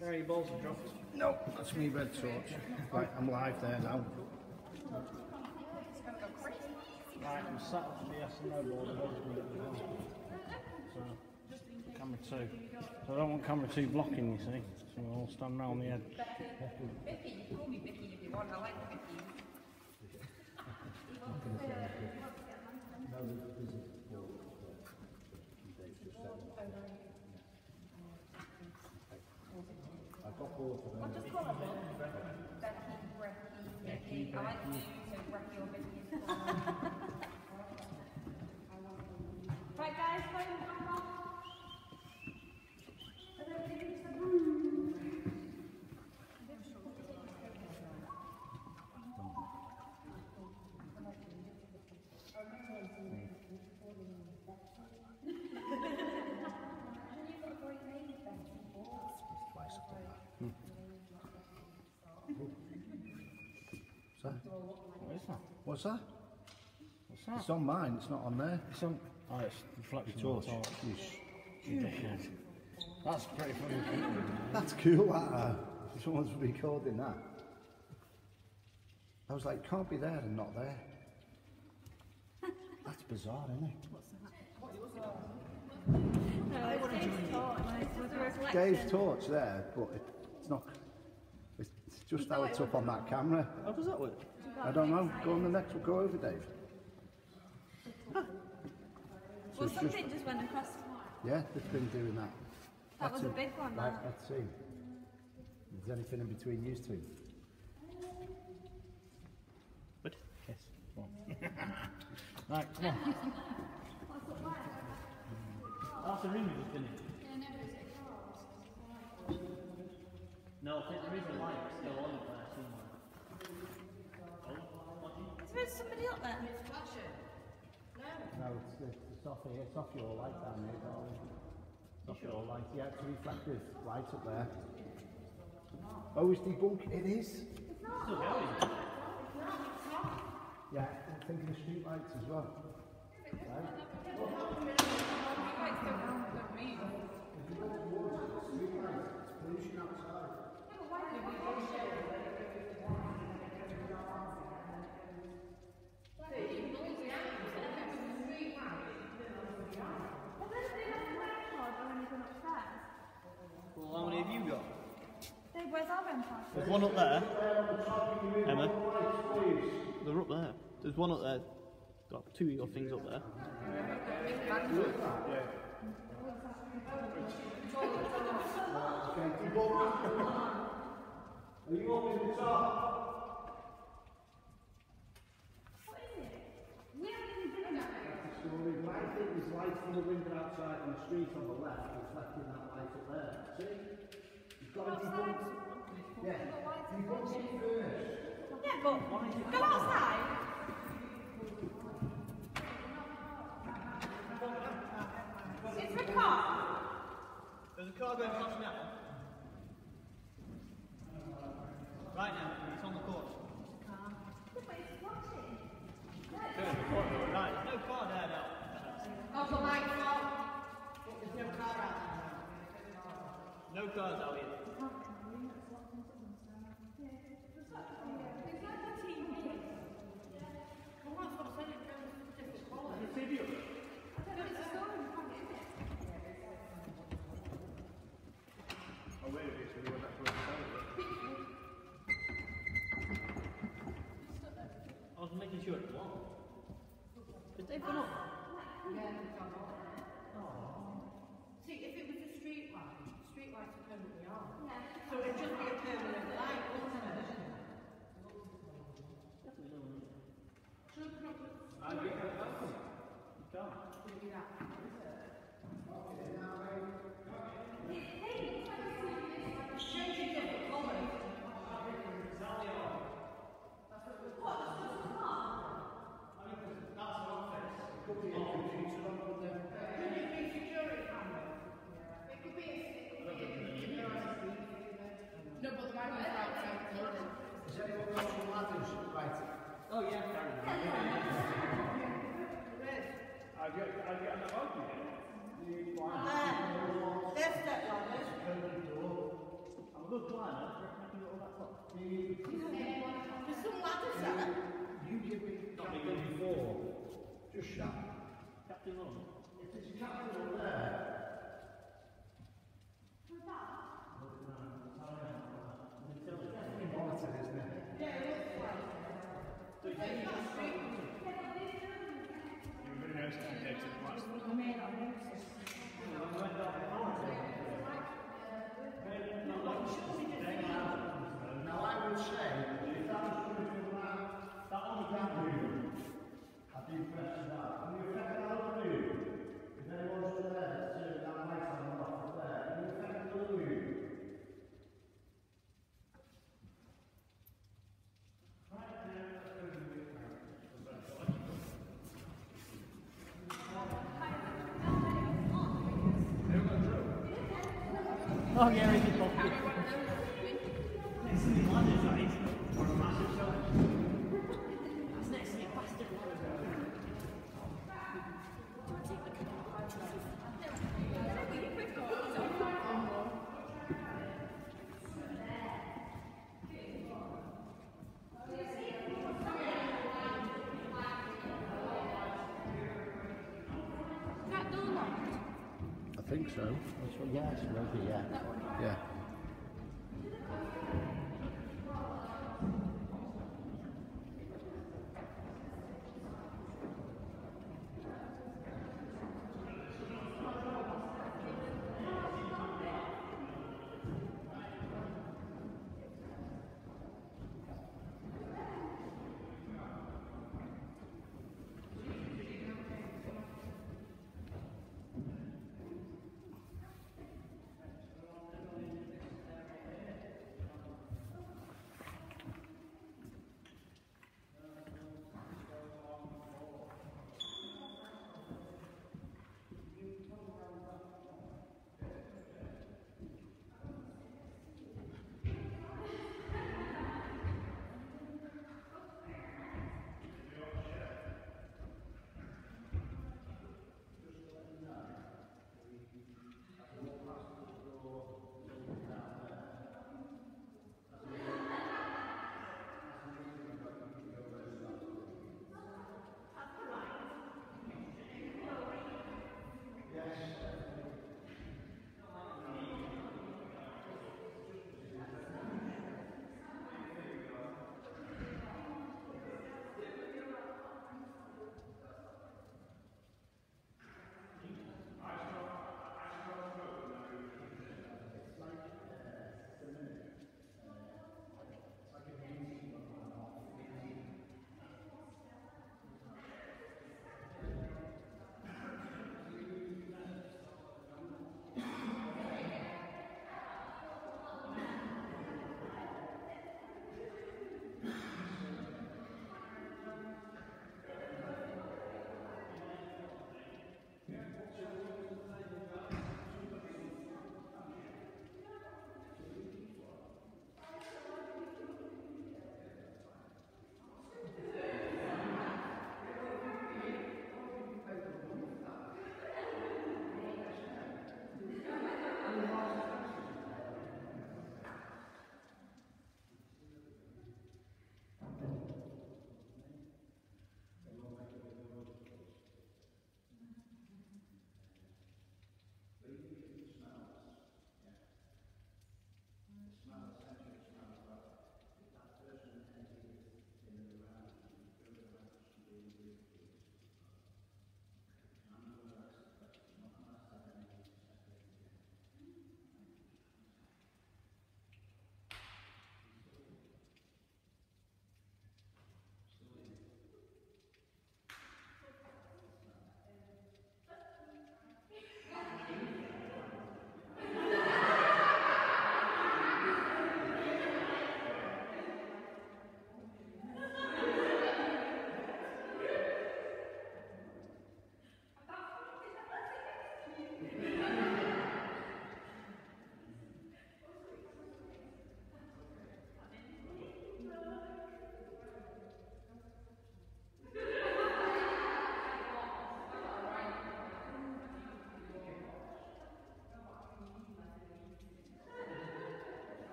There, your balls are dropped. No, that's me red torch. Right, I'm live there now. Right, I'm sat up to the S and no board. So, camera 2. So I don't want camera 2 blocking, you see. So we'll all stand round the edge. Vicky, you can call me Vicky if you want. I like Vicky. I've got both of them. I'll just call her Becky, Vicky. I like you, so Becky or Vicky. Right, guys, phone camera. What's that? What's that? It's on mine, it's not on there. It's on. Oh, it's reflection Torch. torch. That's pretty funny. That's cool, that. Someone's recording that. I was like, can't be there and not there. That's bizarre, isn't it? Dave's torch there, but it's not. It's just how it's up on that camera. How does that work? I don't know. Go on the next one. Go over, Dave. Well, something just went across. Yeah, they've been doing that. That was a big one, Right, that. let's see. Is there anything in between you two? Good. Yes. Come on. Right, come on. That's the ring we just finished. No, I think there is a light still on it there somewhere. Is there somebody up there? No, it's off here. It's off your light down there, darling. It's off your light. Yeah, it's a reflective light up there. Oh, it's debunked. It is. Still going. Yeah, I'm thinking of street lights as well. Right? Pollution outside. Well, how many have you got? Dave, where's our REM card? There's one up there. Emma. They're up there. There's one up there. Got two of your things up there. Are you up in the top? What is it? We haven't even been there. Story. I think there's light from the window outside on the street on the left, reflecting that light up there. See? You've got to debunk. Yeah, debunk it first. Yeah, but go outside. Is there a car? There's a car going past now. Right now, it's on the course. Right, no car there now. Oh, the lights off. There's no car out there. No cars out here. I was making sure it was. Did they put up? See, if it was a street lights are permanently on. Yeah. So it'd just be a permanent light, wouldn't it? Changing different colours. No, but the man was outside. Is anyone else from Ladders? Right. Oh yeah, I've got an open. There's step ladders. Permanent door. I'm climber, do you reckon I can go over that top? There's some ladders there. You give me Captain 4. Just shut. Captain on. If there's a captain up there. Monitored, isn't it? Yeah, it looks like. But it's not a street. You were going to notice the dates at the last one. I may not notice. Now I would say, if that was coming from that underground room, I'd be impressed with that. Can you affect that other room? If anyone's up there, turn that light on and off up there, can you affect the other room? Oh yeah, he did both. Next to the ladders, right? Or a massive cellar. That's next to the bastard ladders. That door locked. I think so. Yes, maybe, yeah. Yeah.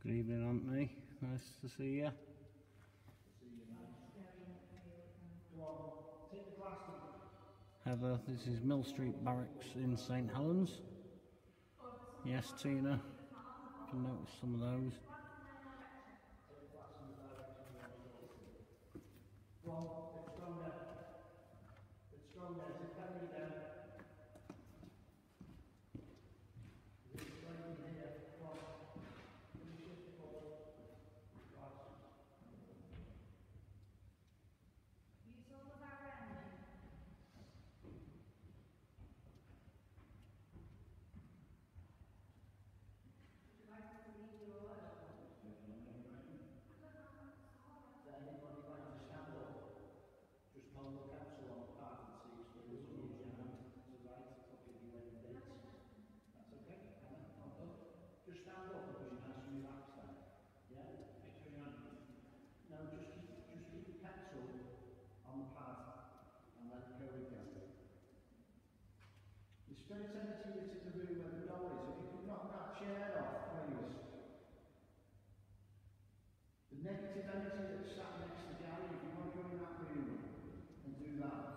Good evening, Anthony. Nice to see you. Heather, this is Mill Street Barracks in St Helens. Yes, Tina, you can notice some of those. Spirit energy is in the room where the door is. If you could knock that chair off, please. The negative energy that's sat next to Gary, if you want to go in that room and do that.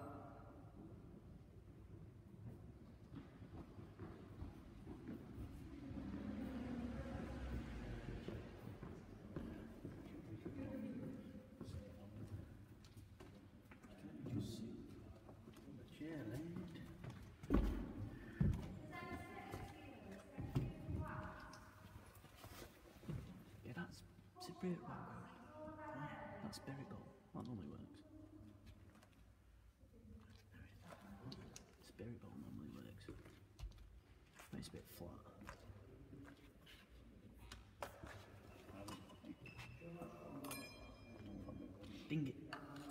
Spirit bowl. That's spirit bowl. That normally works. Spirit bowl normally works. But it's a bit flat. Ding it.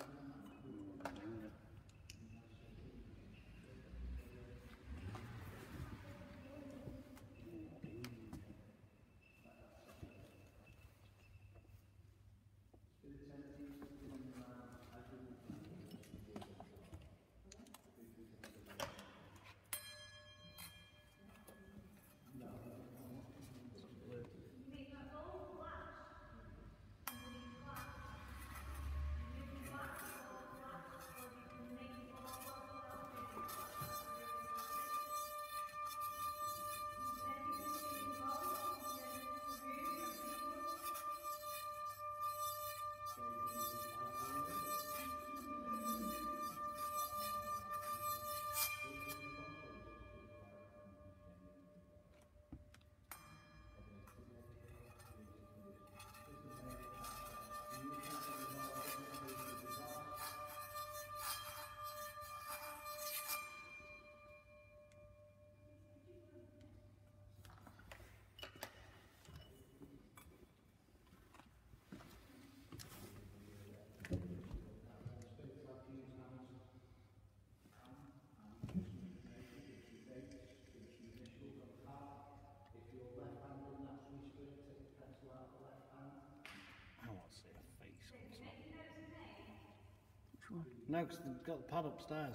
No, because they've got the pad upstairs.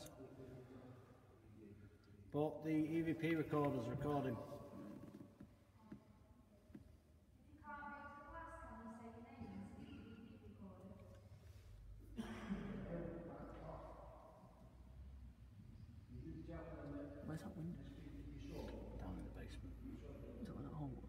But the EVP recorder's recording. Where's that window? Down in the basement. Is that where that hole was?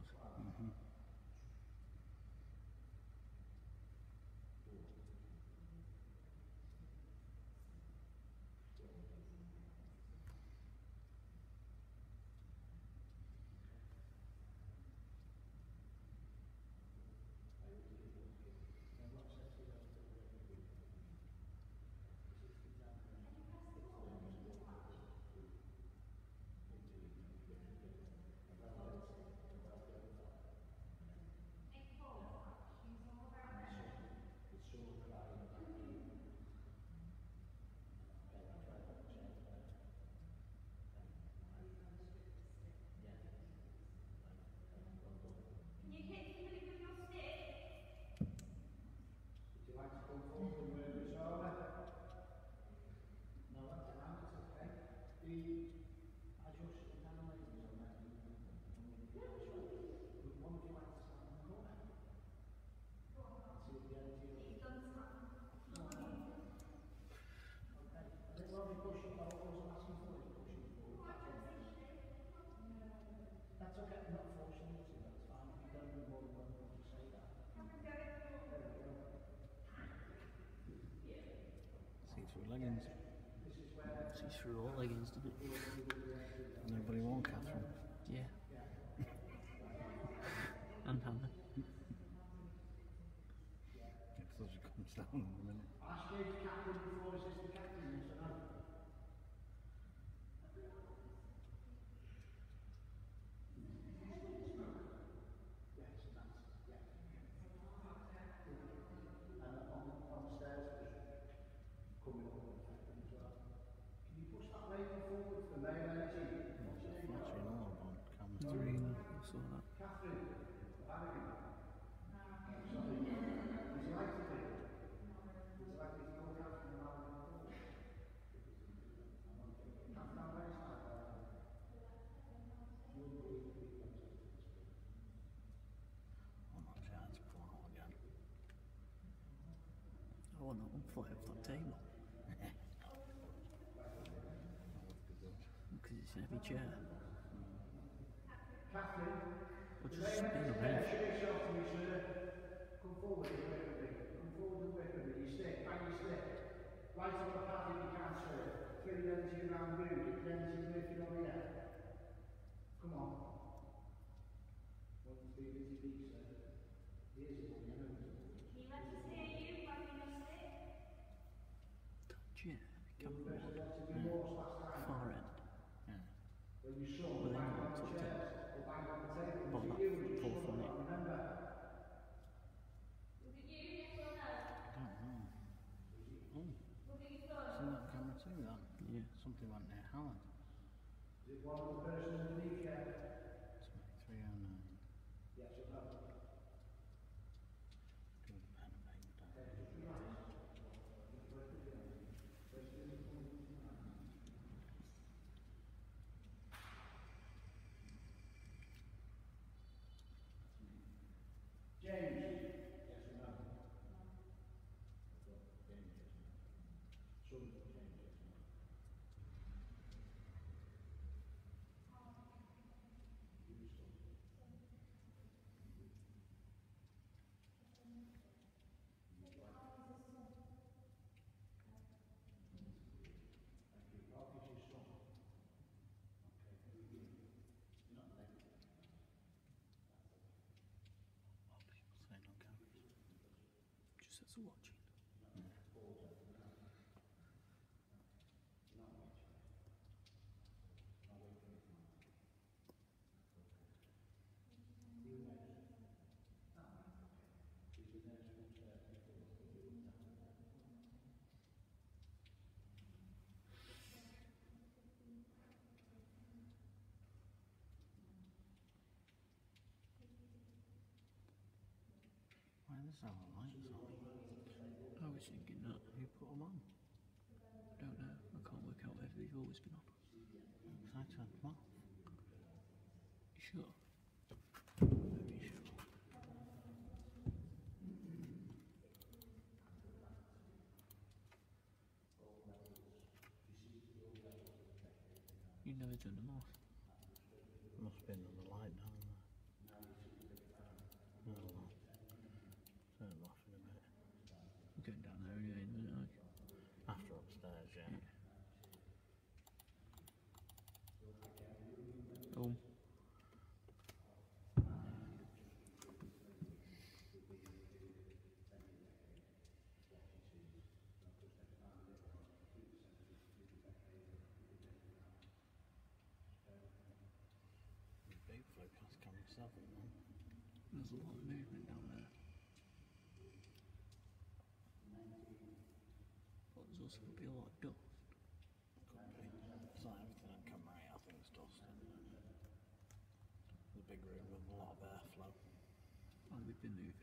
isn't it? Nobody won Catherine. Yeah. And Hannah. Because she comes down in a minute. Last stage captain before assistant captain, yes or no? On the stairs, coming up and affecting as well. Can you push that lady forward for male energy? What's your name? Actually, no, on camera. Serena, I saw that. Catherine, Barracks. Sorry. Would you like to do? Would you like me to go Catherine and Barracks forward? Catherine on my side, I'm not sure how to pull out again. I want that one fly off that table. Because it's an heavy chair. Catherine, Or just spin around. introduce yourself to me, sir. Come forward and work with me. Come forward and work with me. You stick, bang your stick. Right on the pad if you can, sir. Feel the energy around you. Get the energy lifted over here. Come on. One, two, busy beat, sir. Here's the one, you know. He lets us hear you when we don't say. Chair, camera There's on. lots of remorse last time. Far end. Yeah. When you saw Well, then bang you on want the to chairs, or bang on the table. But Was that it you? Was it fourth someone? one, I remember. Was it you, yes or no? I don't know. Oh, Was it your phone? seen that on camera too, that? Yeah. Something went near Howard. Is it one of the person underneath you? 2309. Yes or no? Do the pen and paper down. James? Yes or no? Son, James, yes or no? Saying on cameras. Just as a watching. Why there's all the lights on? I was thinking that. Who put them on? I don't know. I can't work out whether they've always been on. Because I turned them off. You sure? Maybe sure. You never turned them off. Must have been on the light down there. Oh well. Turn them off in a minute. I'm going down there anyway in a minute, aren't you? After upstairs, yeah. Oh. Big flow past camera 7, man. There's a lot of movement down there. But there's also going to be a lot of dust. Could be. It's not everything on camera 8, I think it's dust. The big room with a lot of airflow. And we've been moving.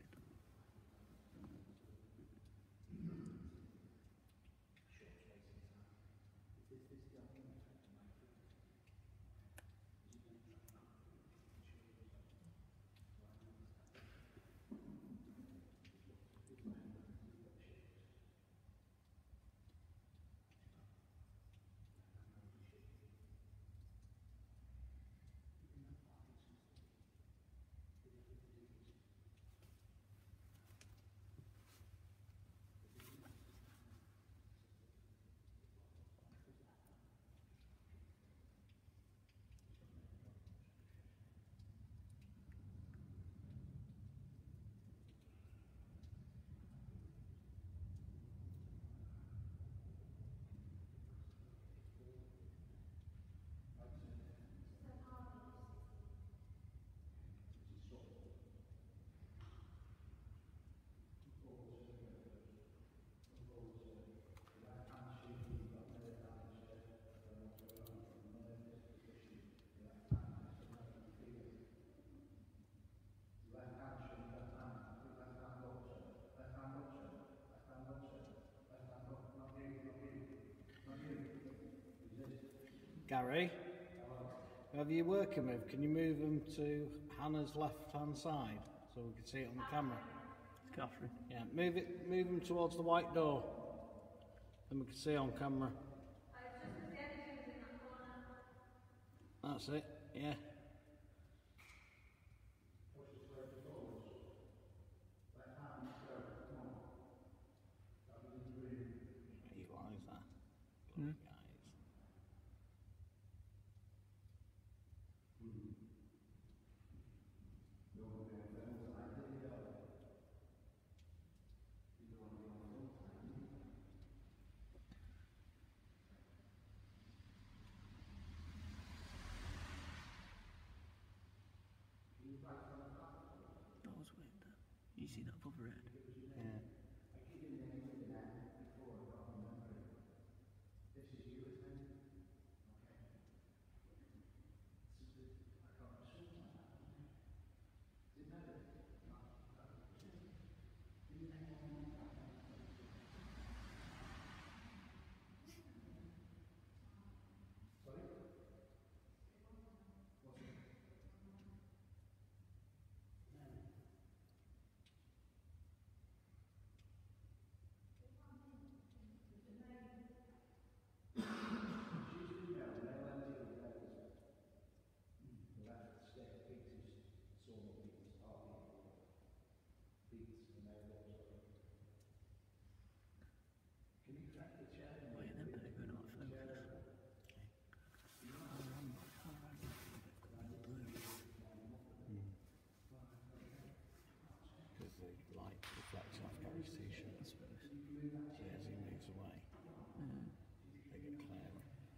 Gary, whoever you're working with, can you move them to Hannah's left-hand side so we can see it on the camera? Catherine. Yeah, move them towards the white door, then we can see on camera. That's it. Yeah. Eliza. Guys. That was weird. You see that above her head? Yeah. Wait, then better going out of focus. Because the light reflects off Gary's t-shirt, I suppose. So as he moves away, they get clearer.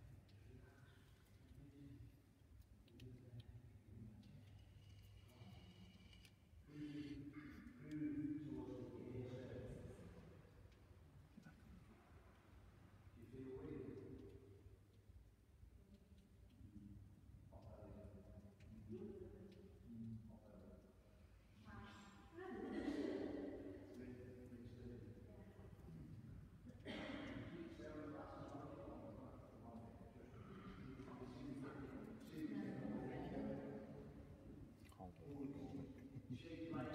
Hold on.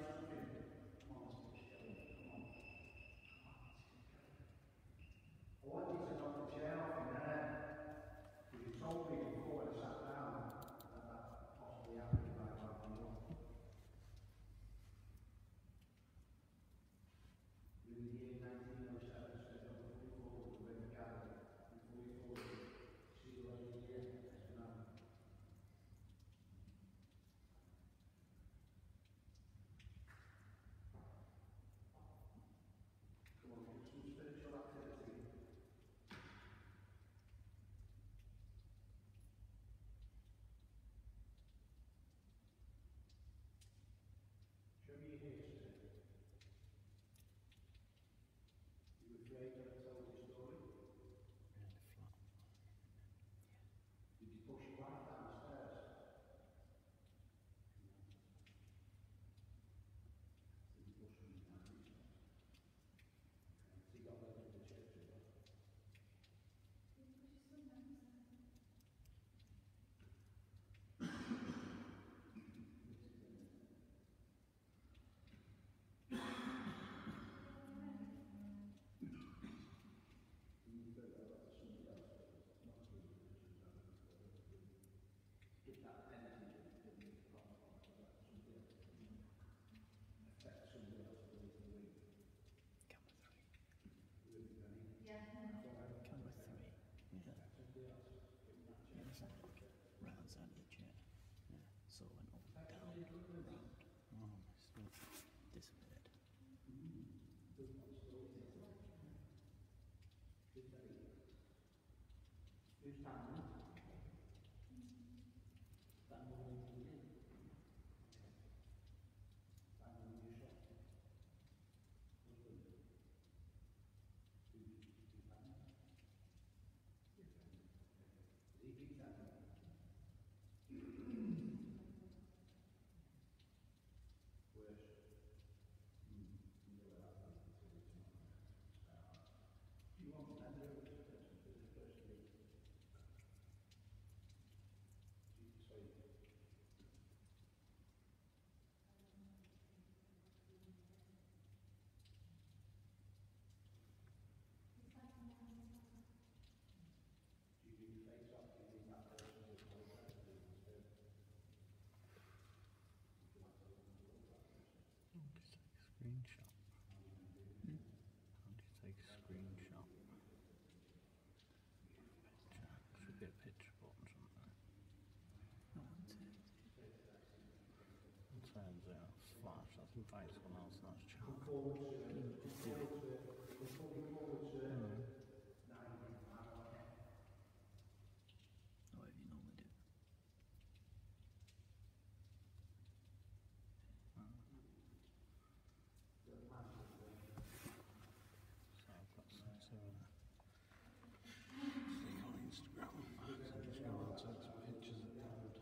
I want you to knock the chair off in there. Because you told me before I sat down that that possibly happened if I can't come up. In the year 1907, set up a fully forward to win the gallery. And fully forward, see the lady here, as you know. Come on, get some spiritual activity. Show me your history. You afraid that I told your story? Really flat. Did you push your wife down the stairs? Did you push me down the stairs? So you got led to the church as well? If that penalty didn't make a problem, affect somebody else to leave the week. Camera 3. Really, Danny? Camera 3. Yeah. Yeah, that's like right hand side of the chair. Yeah. So it went up, down, round, Oh, my stuff. disappeared. Who's standing? That woman in the that woman you shot. Husband. Who's that? He keeps that. Worse. Do you want to hand over to the person? be a picture button or something. No one turns it. It turns out flash. That's invite someone else and that's chat. Just do it. However you normally do it. So I've got some stick on Instagram. So I'm just going to take some pictures at the end.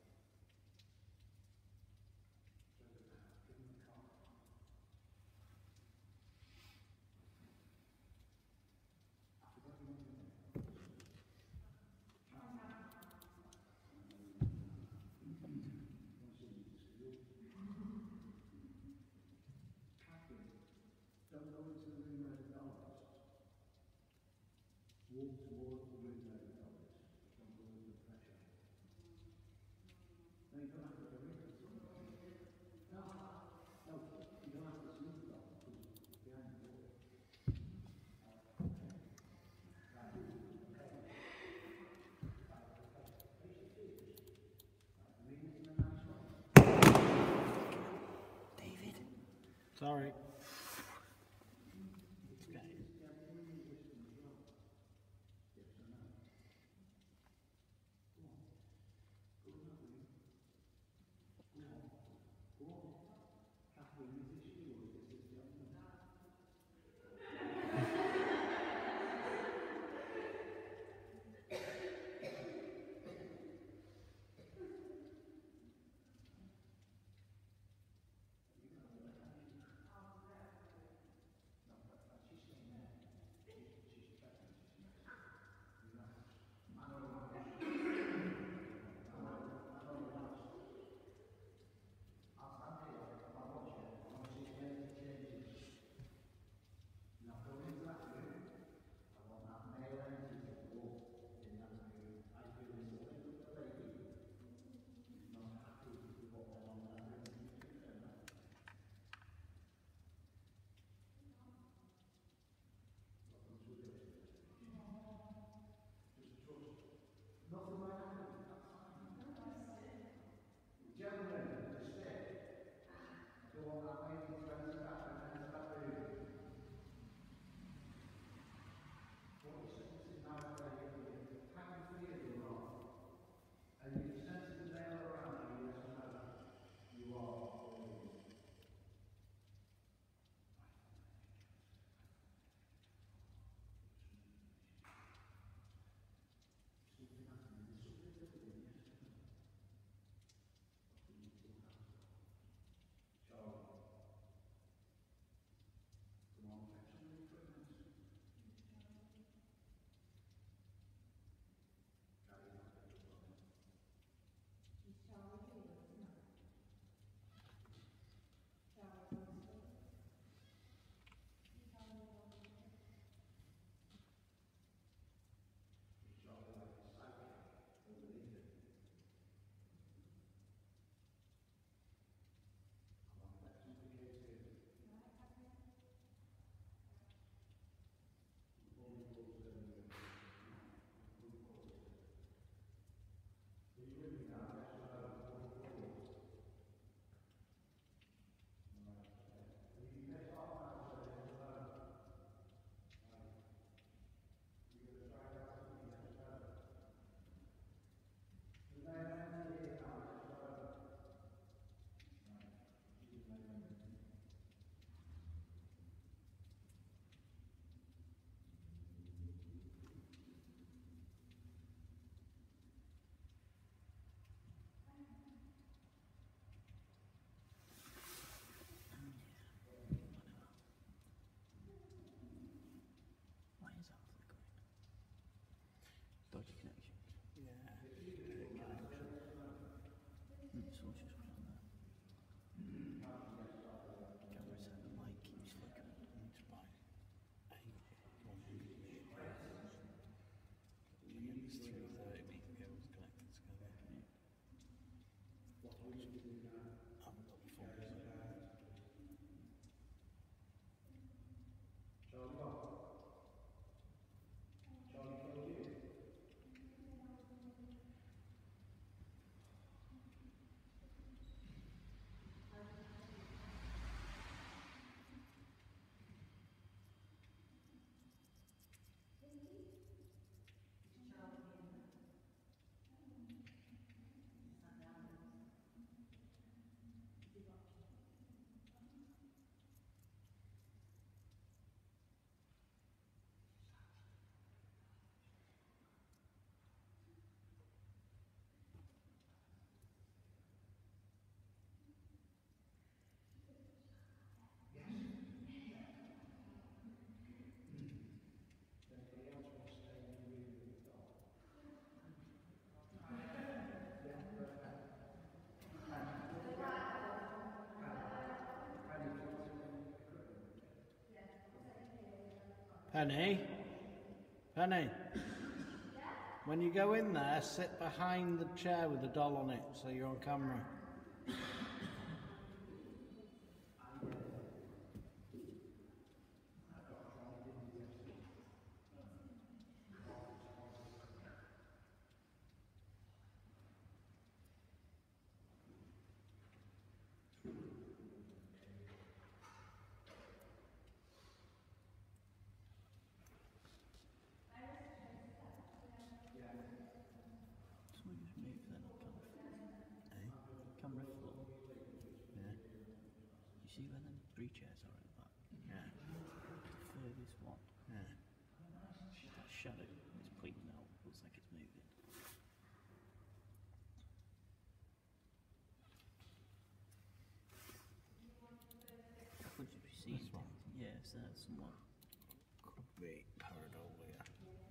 Don't go into the ring where the dog is. Walk towards the ring where the dog is. Don't go into the pressure. No, you don't have to go in. No, you don't have to see the dog because it's behind the door. David. Sorry. Why is that flickering? Dodgy connection. Yeah. Someone's just put on there. Camera said the mic keeps flickering. It's by 100 meg cables. There's 330 meg cables connected together. I haven't got the full Penny? Penny? When you go in there, sit behind the chair with the doll on it so you're on camera. So we just move then on camera floor. Yeah. You see where them 3 chairs are at the back? Yeah. The furthest one. Yeah. That shadow is pointing out, looks like it's moving. Could you be seeing? This one? Yeah, it's there somewhere. Could be pareidolia.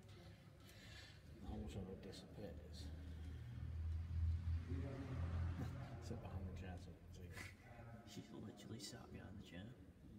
Also it disappears. Sit behind the chair so you can see it. She's literally sat behind the chair.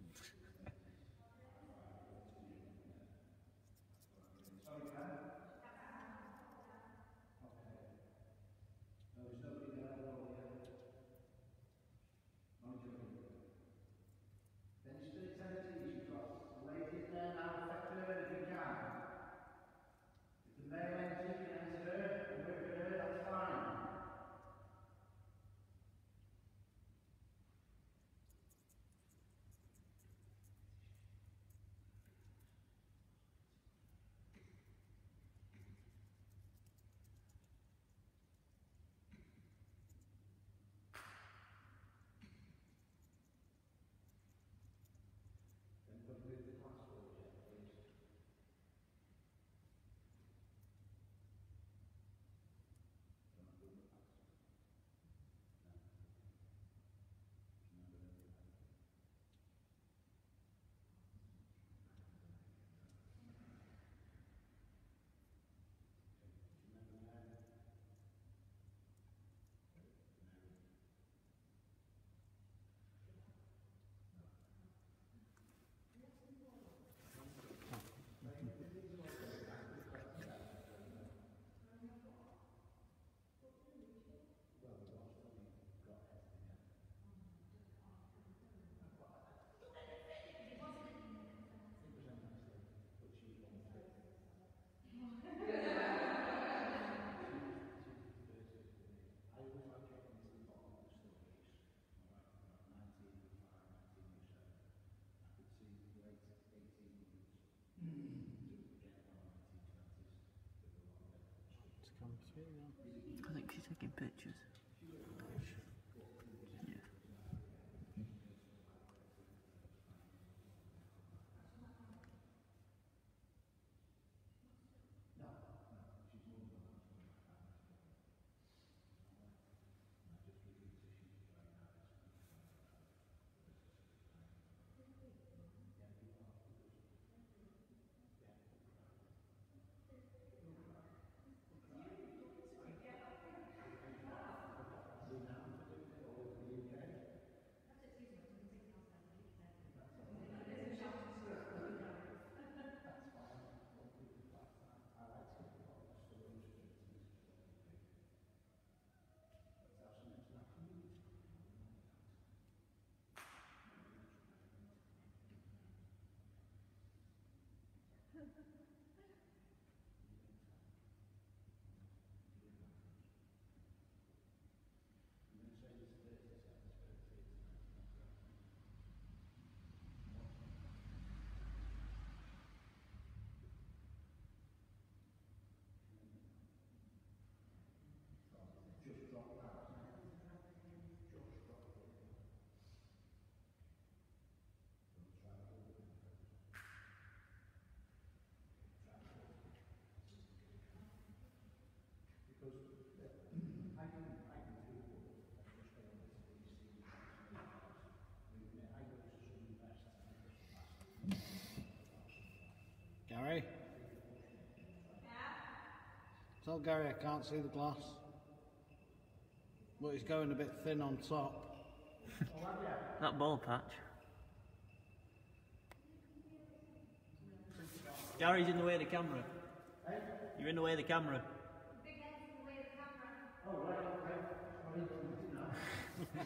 It's come through now. I think she's taking pictures. Yeah. Gary? Tell Gary I can't see the glass. But it's going a bit thin on top. That ball patch. Gary's in the way of the camera. You're in the way of the camera. Big head's in the way of the camera. Oh, right, okay. I need to now.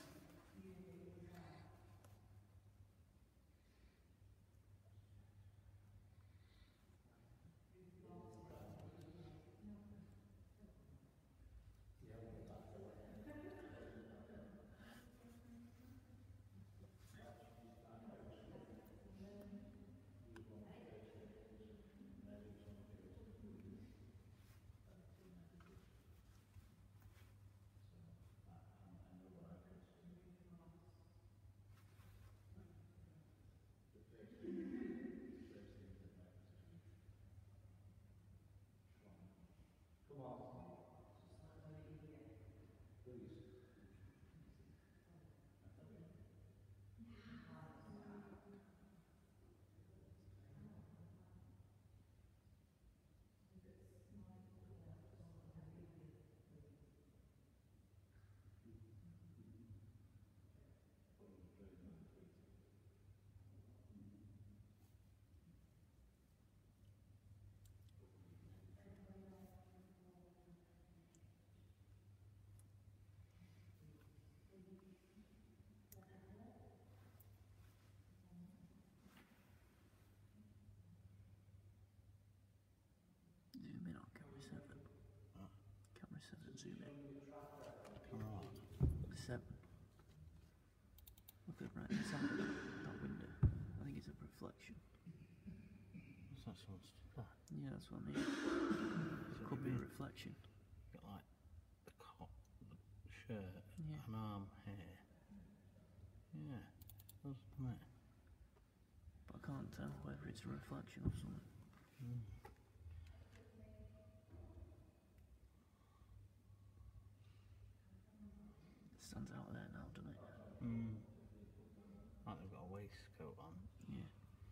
Zoom in on camera 7. Camera 7, zoom in. Alright. The 7. Look at right inside that window. I think it's a reflection. What's that supposed to be? Yeah, that's what I mean. It could be a reflection. Got like the cop, the shirt, Yeah. an arm here. Yeah, doesn't it? But I can't tell whether it's a reflection or something. It stands out there now, doesn't it? Like they've got a waistcoat on. Yeah.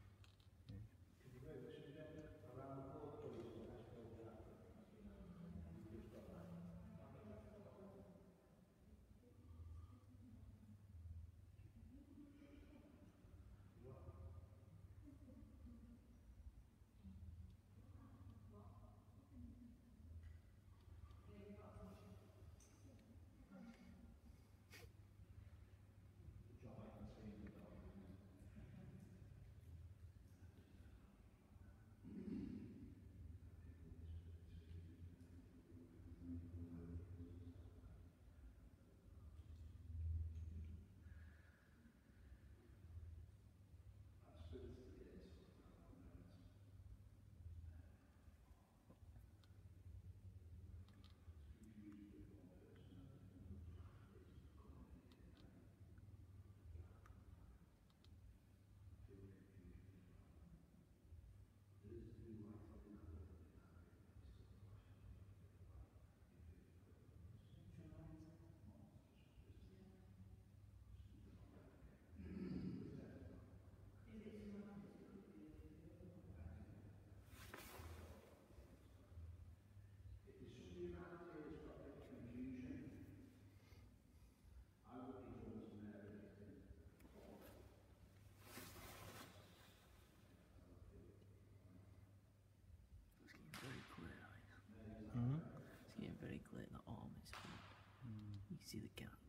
It's getting very clear, It's getting very clear that arm is clean. You can see the gap.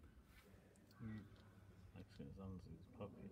Like his hands in his pockets.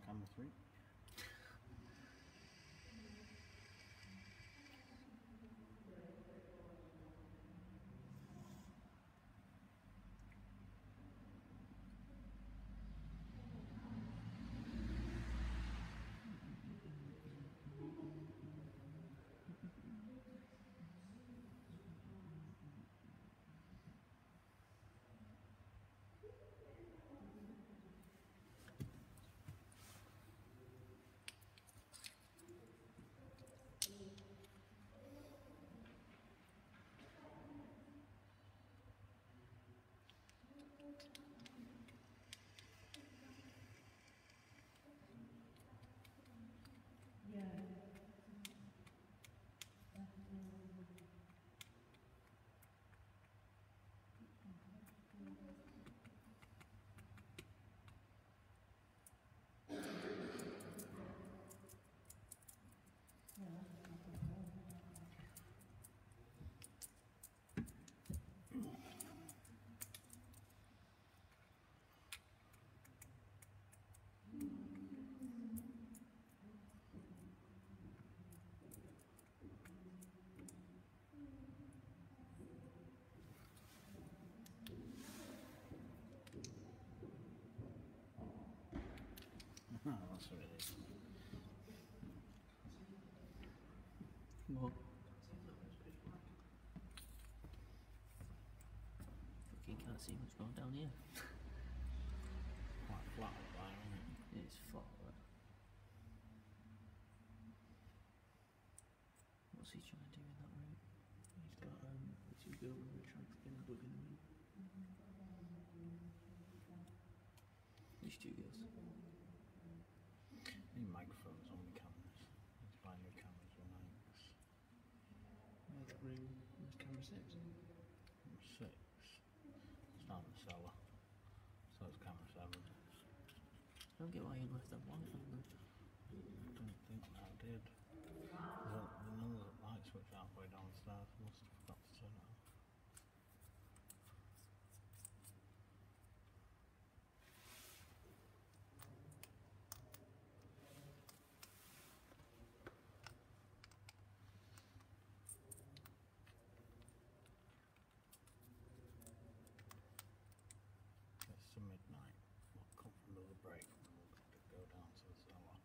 camera 3. Oh, that's really What? Fucking can't see what's going down here. quite flat up there, isn't it? It's flat. What's he trying to do in that room? He's got two girls who are trying to get a bug in the room. Which two girls? Need microphones on the cameras. Need to buy new cameras with mics. Where's that room? Where's camera 6? 6. It's not in the cellar. So it's camera 7. I don't get why you left that light on then. I don't think I did. There's another light switch halfway downstairs. I must have forgot to turn it off. It's to midnight. We'll come for another break and then we'll go down to the cellar.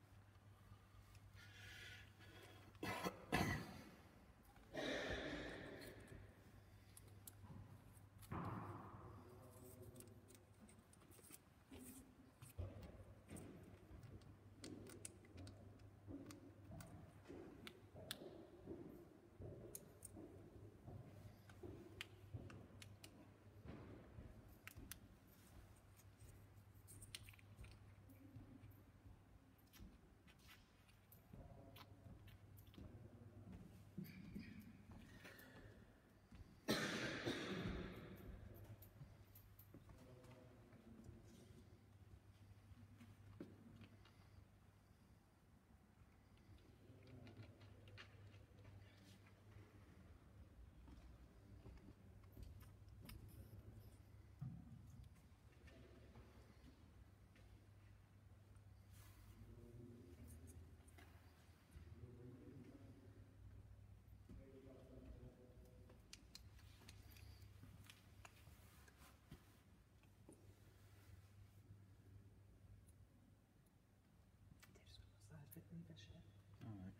Alright.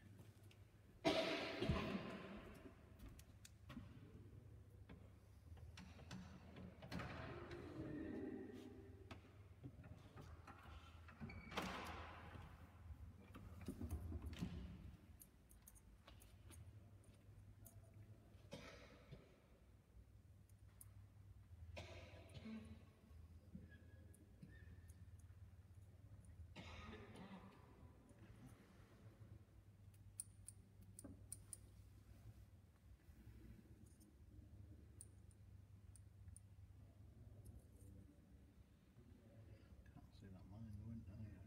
Can't see that man in the window yet.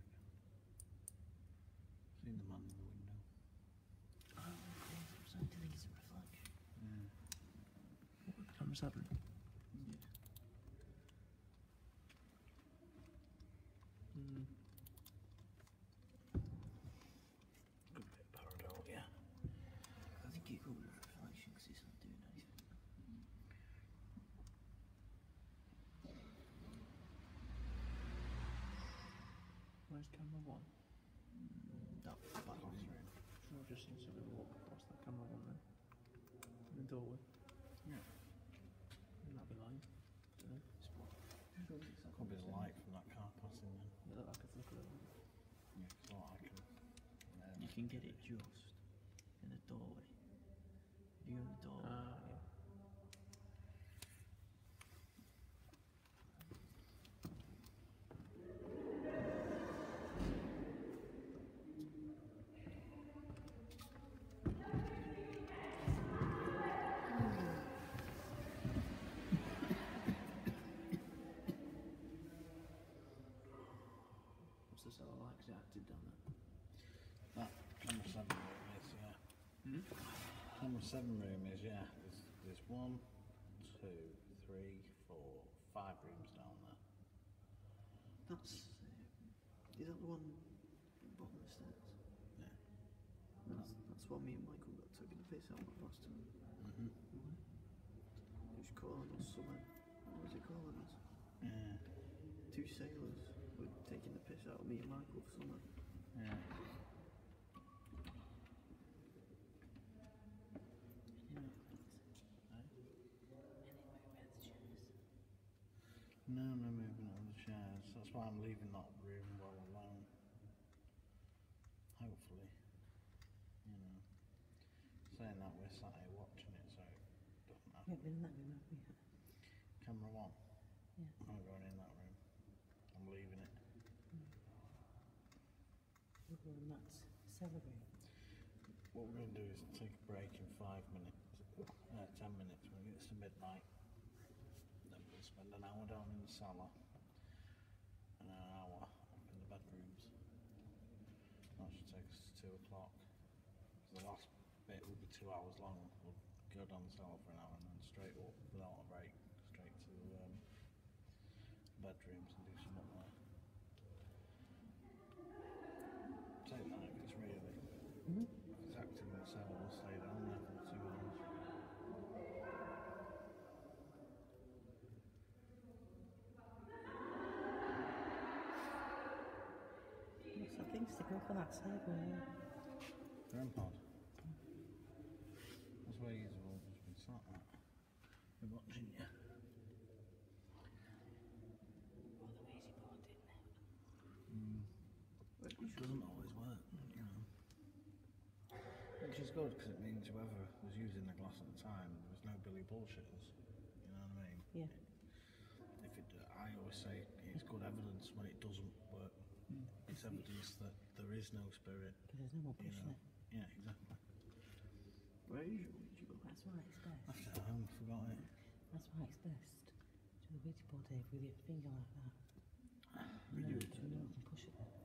Seen the man in the window. Oh, okay. I'm starting to think it's a reflection. Yeah. Camera 7. Yeah. Where's camera one? That back room. Sure, I've just seen somebody walk across that camera one then. In the doorway. Yeah. That'd be lying. Dunno. Could be the light from that car passing then. Yeah, look, I can flicker it on. Yeah, 'cause what I can. You can get it just in the doorway. If you go in the doorway. Yeah. What's the cell like? 'Cause it active down there. That camera 7 room is, yeah. Hmm? Camera 7 room is, yeah. There's 1, 2, 3, 4, 5 rooms down there. That's. Is that the one at the bottom of the stairs? Yeah. That's what me and Michael got taking the piss out of last time. Mm-hmm. It was calling us something. What was it calling us? Yeah. 2 sailors were taking the piss out of me and Michael for something. Yeah. No, no movement on the chairs. That's why I'm leaving that room well alone. Hopefully. You know. Saying that we're sat here watching it, so it doesn't happen. We've been in that room, haven't we? Camera 1. Yeah. I'm going in that room. I'm leaving it. We'll go in that cellar room. What we're going to do is take a break in 5 minutes. 10 minutes when it gets to midnight. Then we'll spend an hour down in the cellar. And an hour up in the bedrooms. That should take us to 2 o'clock. The last bit will be 2 hours long. We'll go down the cellar for an hour and then straight up without a break, straight to bedrooms and do some up there. Take that if it's really. If it's active in the cellar, we'll stay down there for 2 hours. Yes, I think sticking up on that side where Grandpa. That's where you've all just been sat at. We're watching you. Which doesn't always work, you know. Which is good because it means whoever was using the glass at the time, there was no Billy bullshitters. You know what I mean? Yeah. I always say it's good evidence when it doesn't work. It's evidence that there is no spirit. Because there's no more You pushing know? it. Yeah, exactly. Where is your Ouija board? That's why it's best. Left it at home, forgot it. That's why it's best. Do the Ouija board, Dave, with your finger like that. We do it. So you know you can push it then.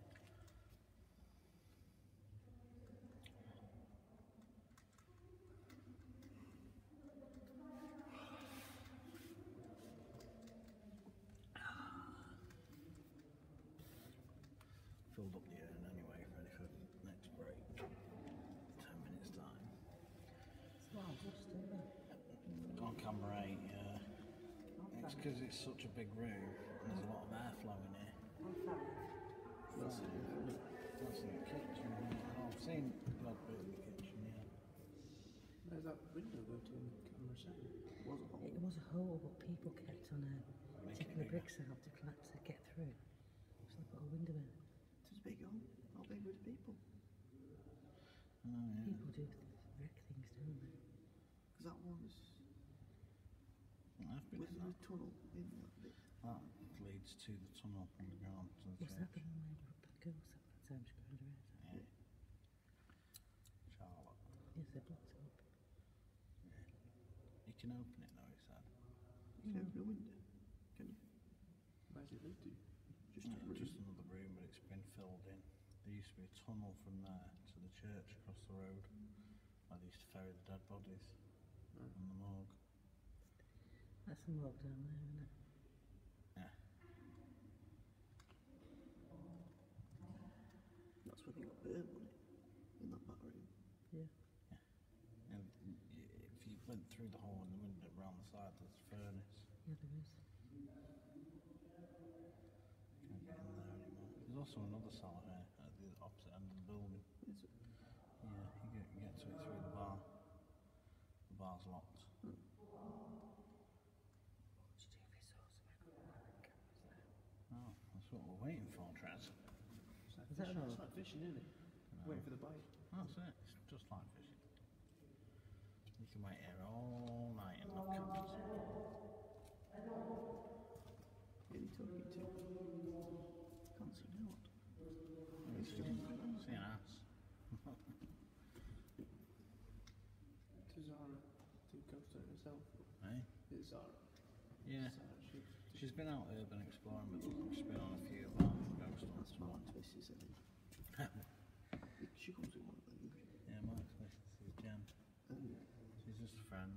Filled up the urn anyway, ready for next break. 10 minutes time. It's not just, isn't it? On camera 8, yeah. It's because it's such a big room and there's a lot of airflow in here. That's it. That's in the kitchen. Yeah. Oh, I've seen the odd bit in the kitchen, yeah. Where's that window go to in camera 7? Was a hole. It was a hole, but people kept on Make taking it the bigger. bricks out to get through. So they put a window in. It's a big hole. How big were the people? Oh, yeah. People do wreck things, don't they? Because that was. I've been Was in there that. a tunnel in that bit? That leads to the tunnel underground to the Was that church. the one where that girl sat that time she grabbed her head? Yeah. Charlotte. Yes, they blocked it up. Yeah. You can open it though, he said. You can open a window. Can you? Where's it lead to? Just a room. Just another room, but it's been filled in. There used to be a tunnel from there to the church across the road, where they used to ferry the dead bodies from the morgue. That's the morgue down there, isn't it? Yeah. That's where they got burnt on it. In that back room. Yeah. And if you went through the hole in the window around the side, there's a furnace. Yeah, there is. Can't get in there anymore. There's also another cellar here at the opposite end of the building. Is it? Yeah, you get to it through the bar. The bar's locked. What do you do if it's also cameras there? Oh, that's what we're waiting for, Trez. It's like fishing, isn't it? Waiting for the bite. That's it. It's just like fishing. You can wait here all night and look cameras. Who are you talking to? Can't see now. See an ass. To Zara, to Costa herself. Eh? It's Zara. Yeah. Zara, She's been out urban exploring with us. She's been on a few of our ghost that's hunts. Mark Twist, isn't it? She comes with one of them. Yeah, Mark Smith is Jen. She's just a friend.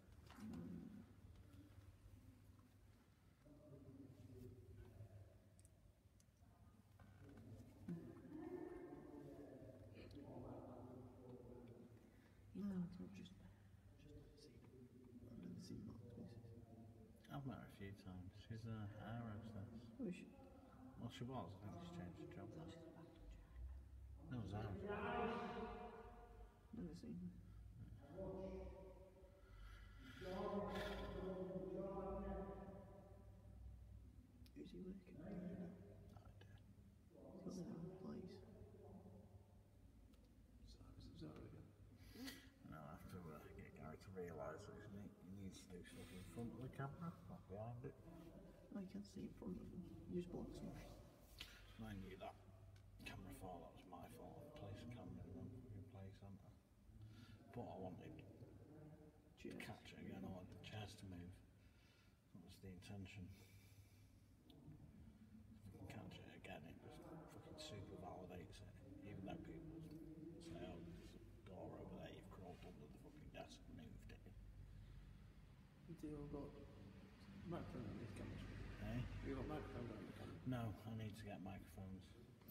No, it's not just I've never seen Mark Twist. I've met her a few times. She's a hair hostess. Oh, is she? Well, she was. I think she's changed her job now. No, Zara. Never seen her. Who's he working with? No idea. He's got their own place. Zara again. And I'll have to get Gary to realise that he needs to do stuff in front of the camera, not behind it. Oh, you can't see in front of them. You just block some. Mind you, that camera fall, that was my fault. I placed a camera in the fucking play centre. But I wanted to Cheers. catch it again, I wanted the chairs to move. That was the intention. If I can catch it again, it just fucking super validates it. Even though people say, oh, there's a door over there, you've crawled under the fucking desk and moved it. You do all got microphone on these cameras. Eh? You got microphone on the camera. No, I need to get microphones.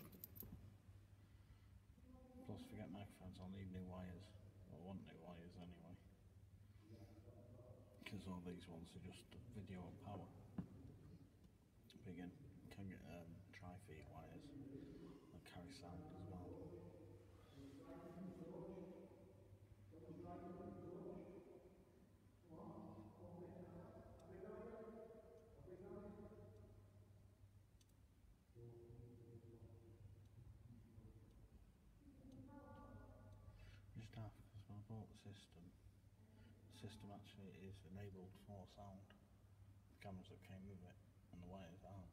Plus, if I get microphones, I'll need new wires. I want new wires anyway. Because all these ones are just video and power. Begin. Can get tri-feet wires that carry sound as well. Just daft because when I bought the system actually is enabled for sound. The cameras that came with it and the wires aren't.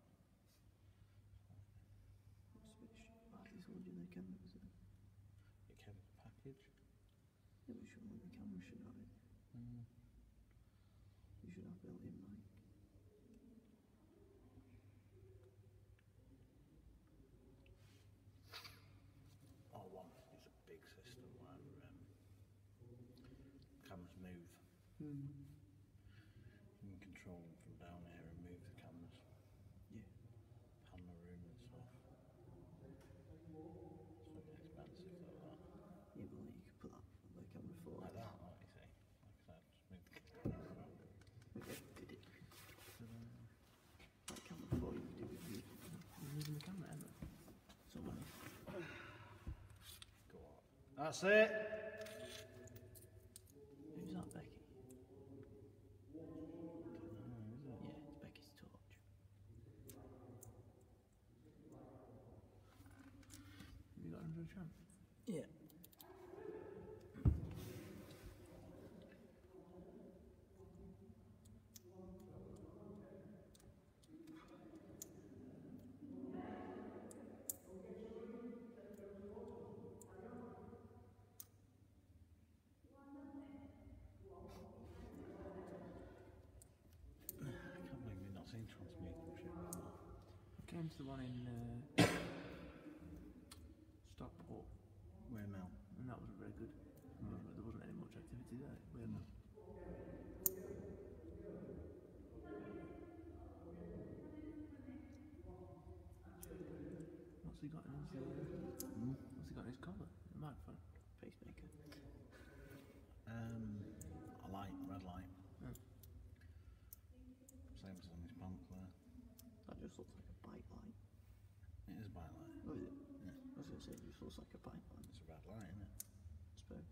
What's a bit these ones in their cameras. It came with the package. Yeah, but surely the camera should have it. You should have built-in mic. All I want is a big system where cameras move. You can control them from down here and move the cameras. Yeah. Pan the room and stuff. It's fucking expensive though, that. Yeah, but like you could put that on the camera for Like that, like you see. Like I said, just move the camera around. Okay, did it. That camera for you do with you. You're using the camera, Emma. So many. Go on. That's it! Who's that, Becky? Is it? Yeah, it's Becky's torch. Have you got another chance? Yeah. I can't believe we've not seen transmuting shit before. I came to the one in Stockport, Where Mel? and that wasn't very good. There wasn't any much activity there. What's he got in his what's he got in his collar? A microphone? Pacemaker. A light, red light. Oh. Same as on his pants there. That just looks like a bike light. It is a bright light. Oh, is it? Yeah. I was going to say, it just looks like a pipe line, It's a red light, isn't it? I suppose.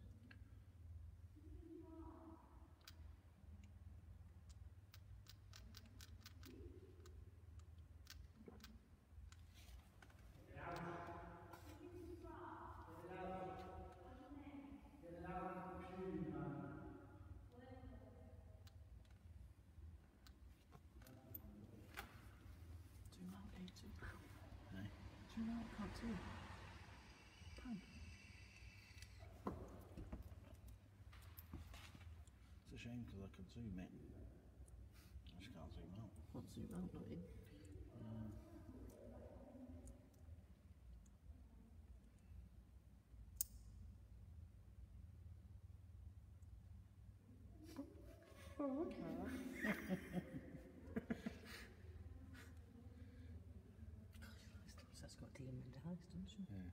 Zoom out, A2. Eh? Zoom out, can't see it. Pan. It's a shame because I could zoom in. I just can't zoom out. What, zoom out, not in? Oh, okay. That's got demonetized, doesn't she? Yeah.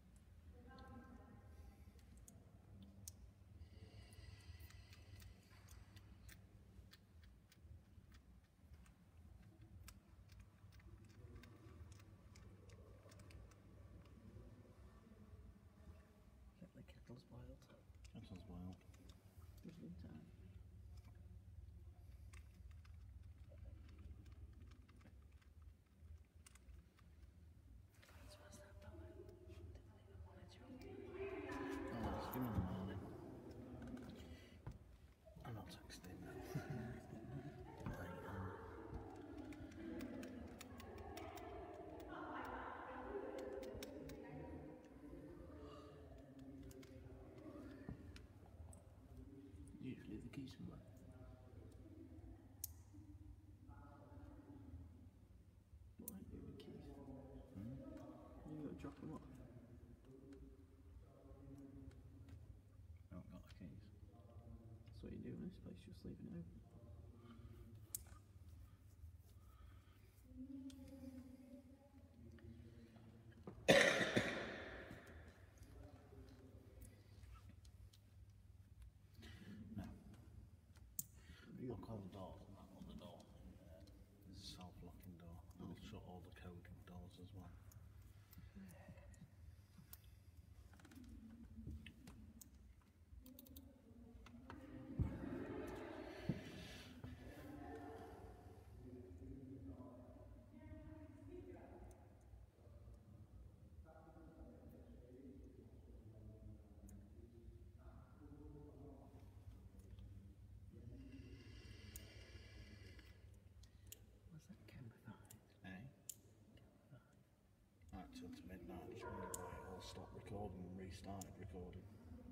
Get the kettle's boiled. Kettle's wild. Just in time. Oh, it's good in the morning. I'm not texting now. Usually the keys somewhere. What ain't you the keys? You gotta drop them off. I haven't got the keys. That's what you do in this place, just leaving it open. No. Lock all the doors and that other door. There's a self-locking door. I'll shut all the coded doors as well. What's that camera behind? Eh? Right, till to midnight, just wondered why it all stopped recording and restarted recording.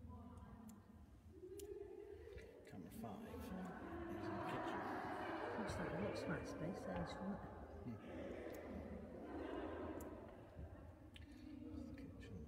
Camera 5 is in the kitchen. What's that? It looks like space there, isn't it? It's the kitchen.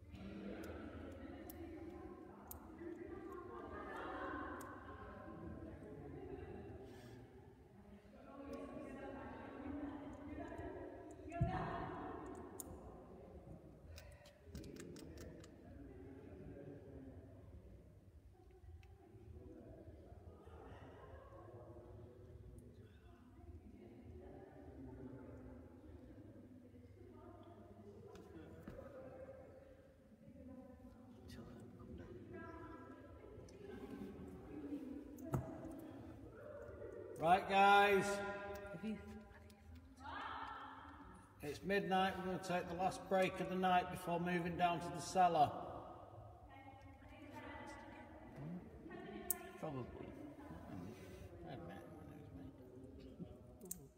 Tell them come down. Right, guys, Have you? it's midnight. We're going to take the last break of the night before moving down to the cellar. Probably. I admit, it was me.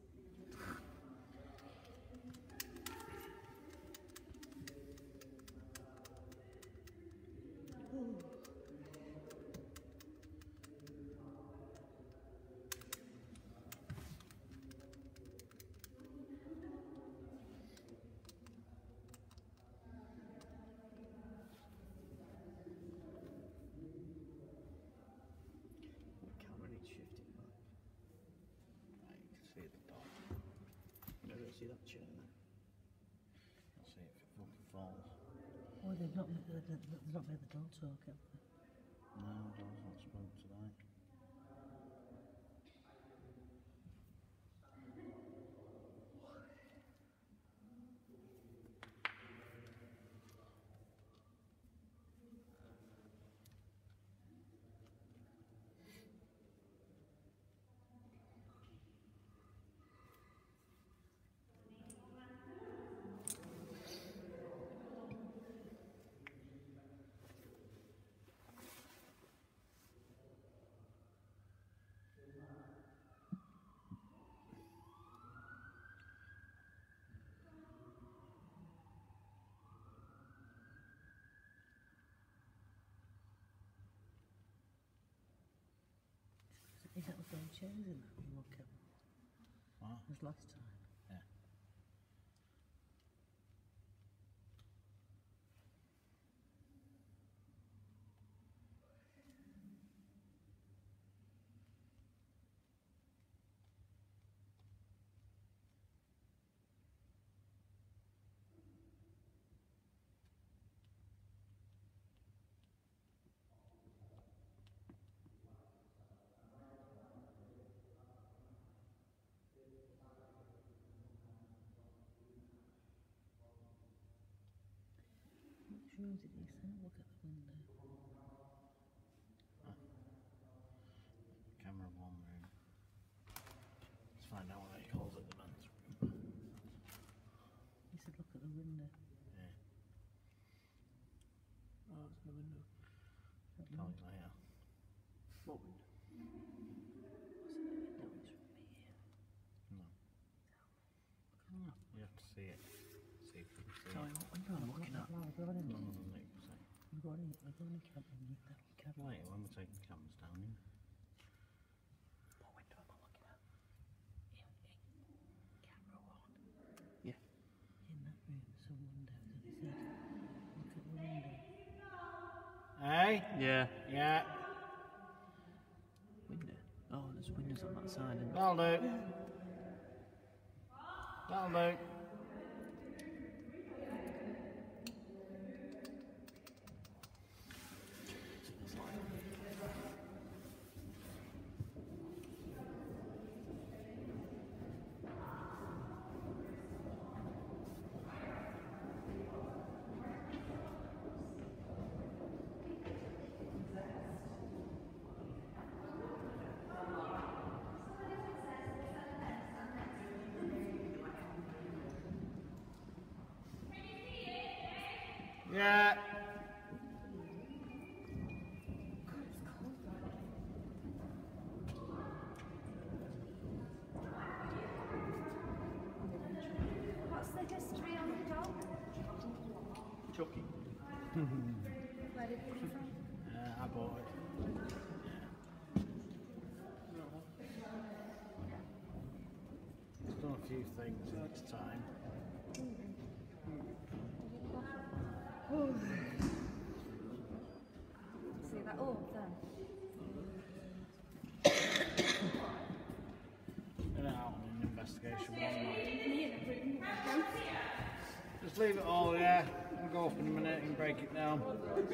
The camera needs shifting back. Right, you can see the door. I don't see that chair there. I'll see if it fucking falls. Oh, they've not made the door talk, have they? No, door's not spoke tonight. chairs in that we look at? What? As last time. Yeah. Which room did he say? Look at the window. Camera 1 room. Let's find out what he calls it, the men's room. He said look at the window. Yeah. Oh, it's the window. That window. Calculator. What window? What's the window? It's from here. No. You have to see it. See if you can see Tell it. me what window I'm looking at. No, no, no, no, We've got any camera in that camera. Later when we're taking cameras down here. What window am I looking at? Camera 1. Yeah. In that room, there's some windows, and he said, look at the window. Hey? Yeah. Yeah. Window? Oh, there's windows on that side, and That'll do. That'll do. Yeah. What's the history on the dog? Chucky. Where did it come from? I bought it. It's done a few things in its time. See that? Oh, there. Been out on an investigation one night. Just leave it all, yeah. We'll go up in a minute and break it down. Took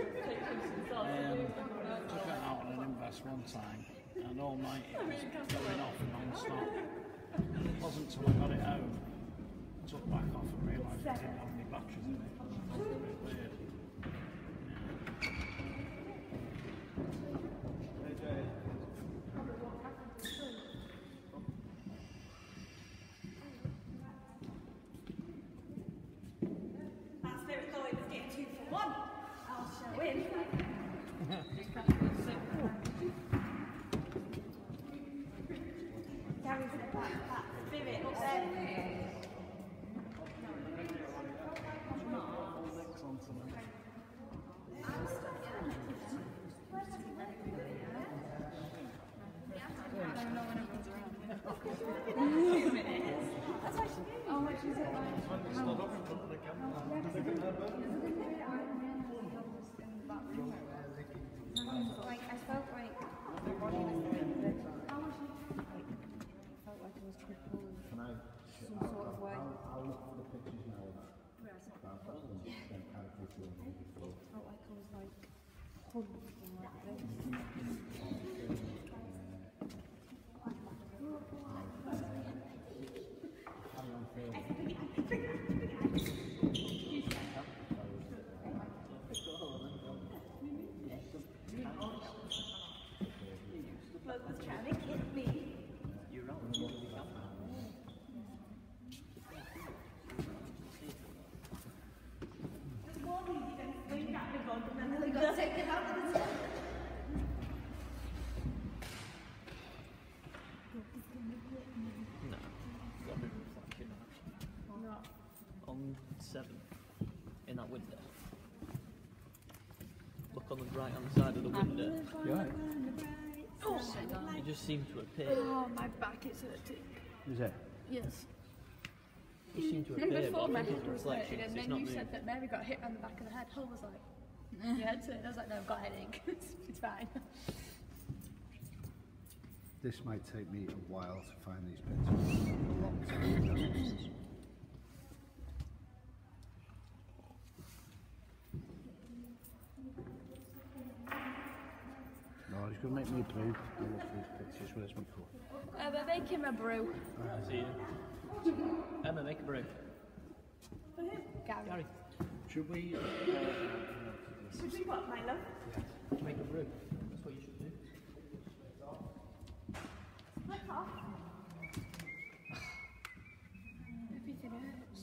it out on an invest one time, and all night it was going off non-stop. And it wasn't until I got it home, I took it back off and realised it didn't have any batteries in it. It was a bit weird. That's their going to get 2 for 1. I'll show him. Gary's that spirit up there. Oh, what is it like? I felt like my body was felt like it was crippled some sort of way. I'll look for the pictures now. Felt like I was like hugged and like this. The bloke was trying to hit me. You're right. You really can't. This morning you didn't swing at me, God, and then We got taken out of the sun. No. Got a bit of reflection actually. Not. On 7, in that window. Look on the right hand side of the window. You alright? It just seemed to appear. Oh, my back is hurting. Is it? Yes. It seemed to appear, Before but my I think head it's was reflection, hurting, and 'cause it's then not you moving. said that Mary got hit on the back of the head. Hull was like, your head's hurting. I was like, no, I've got a headache. It's fine. This might take me a while to find these pictures. A long time. No, he's going to make me a brew. I love these pictures. Where's my cup? We're making a brew. See you. Emma, make a brew. Gary. Should we? Should we what, my love? Make a brew. That's what you should do. Everything hurts.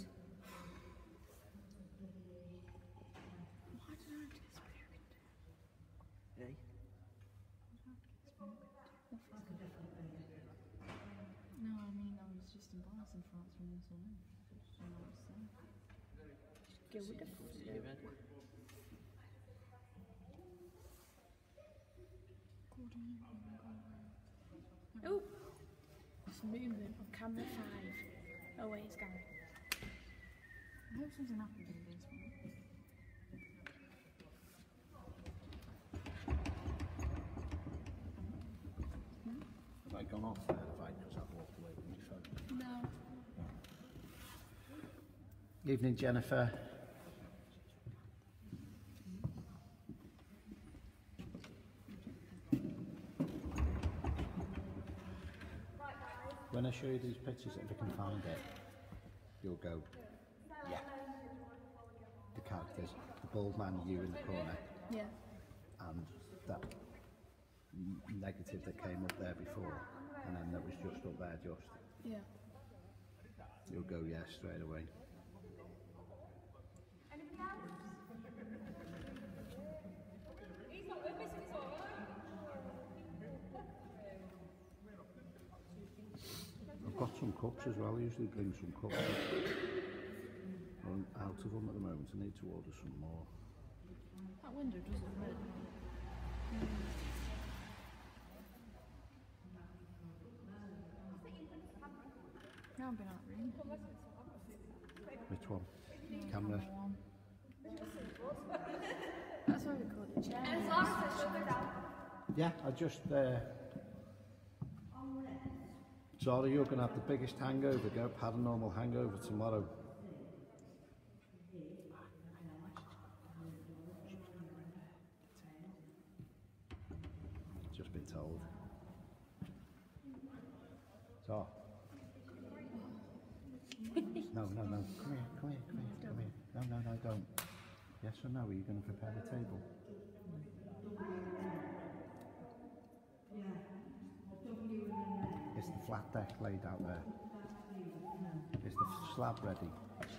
Why did I get spooked? Hey. No, I mean, I was just embarrassed in France when you saw me. I don't know what to say. Go with the See you, man. Oh, it's movement on camera 5. Oh wait, it's Gary. I hope something happened in the basement. Have I gone off there? Have I? Because I've walked away with my phone. No. Evening, Jennifer. When I show you these pictures, if I can find it, you'll go, yeah. The characters, the bald man, you in the corner, Yeah. and that negative that came up there before, and then that was just up there, just. Yeah. You'll go, yeah, straight away. I've got some cups as well. I usually bring some cups. I'm out of them at the moment. I need to order some more. That window doesn't hurt. Now I've been out room. Which one? Camera. That's why we call it chair. Yeah, I just. Sorry, you're going to have the biggest hangover. Go paranormal hangover tomorrow. Just been told. So. No. Come here. No, don't. Yes or no? Are you going to prepare the table? Is the flat deck laid out there? Is the slab ready?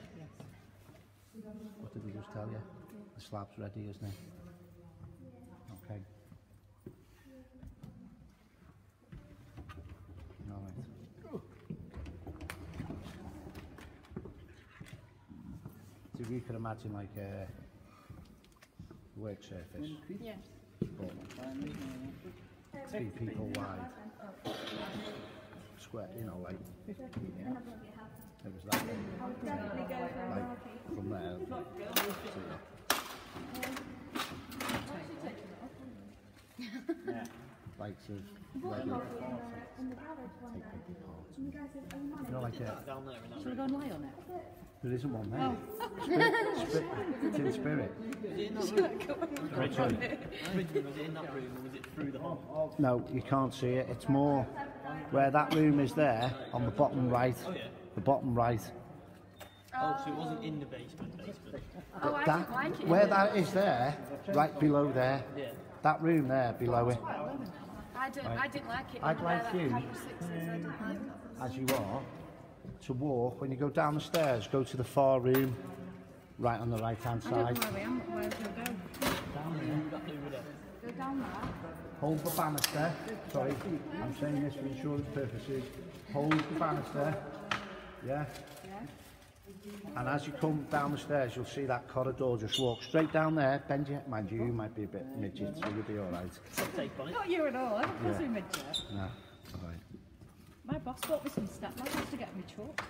What did we just tell you? The slab's ready, isn't it? Okay. All right. So if you could imagine like a work surface, Yeah. but 3 people wide, square, you know, like it was that big, like from there to there. Lights of ready, take big parts. You know, like that. Down there in that Shall we go and lie on it? There isn't one there. It's in spirit. Originally, was it in that room or was it through the hall? No, you can't see it. It's more where that room is there on the bottom right. Oh yeah. The bottom right. Oh, so it wasn't in the basement. Oh, I That, didn't like it. where that is there, right below there. Yeah. That room there below it. I didn't like it. I'd like you, I didn't like that. as you are, to walk, when you go down the stairs, go to the far room, right on the right hand I don't side. know where we am. Where do we go? Go down there. Hold the banister. Sorry, I'm saying this for insurance purposes. Hold the banister. Yeah? Yeah. And as you come down the stairs, you'll see that corridor. Just walk straight down there, bend your... Mind you, you might be a bit midget, so you'll be all right. Take on it. Not you at all. I don't Yeah. yeah. midget. No, all right. My boss bought me some step ladders to get me chalk.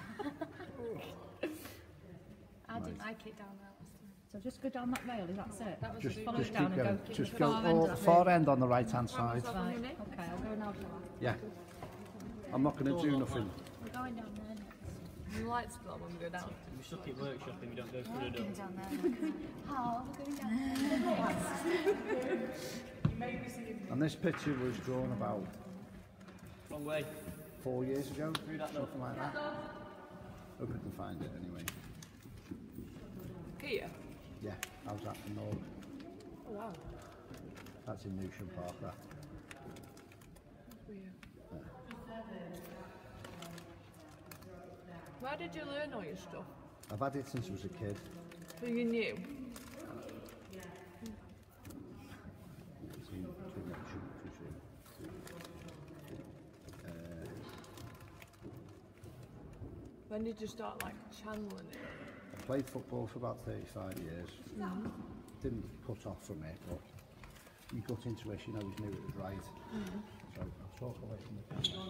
I didn't like it down there last time. So just go down that rail, is that it? That was Just, follow just it down keep and going. go. Just the go far end all, of that far rail. end on the right-hand side. Right, okay, I'll go now, shall I? Yeah. I'm not going to do nothing. We're going down there next. The lights go on when we go down. We're stuck in workshop and we don't go through the door. Down there. Oh, we're going down there. And this picture was drawn about Wrong way. 4 years ago, Through that door. something like that. Hope we can find it anyway. Here. Yeah, how's that from Norwood? Oh wow. That's in Newsham Park, that. That's weird. Where did you learn all your stuff? I've had it since I was a kid. So you knew? It's in Newsham, presume. When did you start like channeling it? I played football for about 35 years. Didn't put off from it, but you got intuition, I always knew it was right. So I'll talk away from the camera.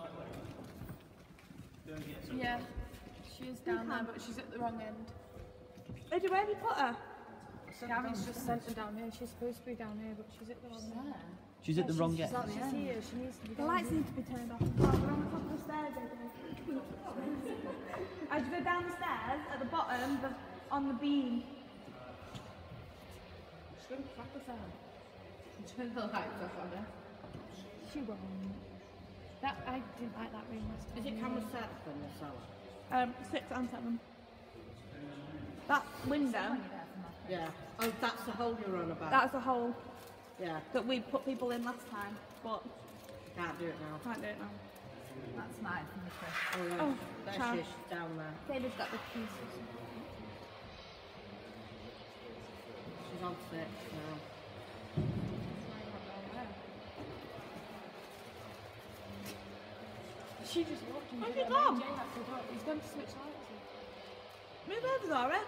Yeah, she is down there, but she's at the wrong end. Eddie, where have you put her? Gary's just sent her down here. She's supposed to be down here, but she's at the wrong end. She's at the wrong end. She's here. She needs to be The down lights here. need to be turned off. Oh, we're on the top of the stairs, Eddie. As you go down the stairs, at the bottom, on the beam. She's going to crack us out. Turn the lights off on her. She won't. That I didn't like that room last time. Is it camera set from the cellar? 6 and 7. That window, Yeah. Oh, that's the hole you're on about. that's a hole Yeah. that we put people in last time, but Can't do it now. can't do it now. That's mine from the first. Oh, yeah. Oh, There child. she is, she's down there. David's got the keys. She's on 6 now. She just walked in. Where's did he it, and gone? Jay had to go. He's going to switch lights. Move over, Zara.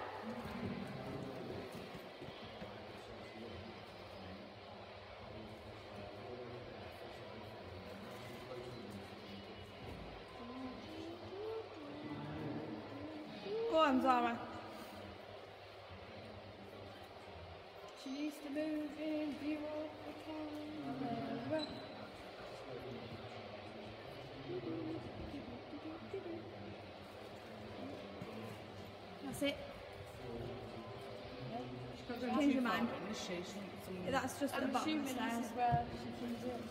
Go on, Zara. She needs to move in view of the camera. That's it. She's got Change your mind. Is she? That's just at the I'm bottom of assuming the stairs. this is where she comes in.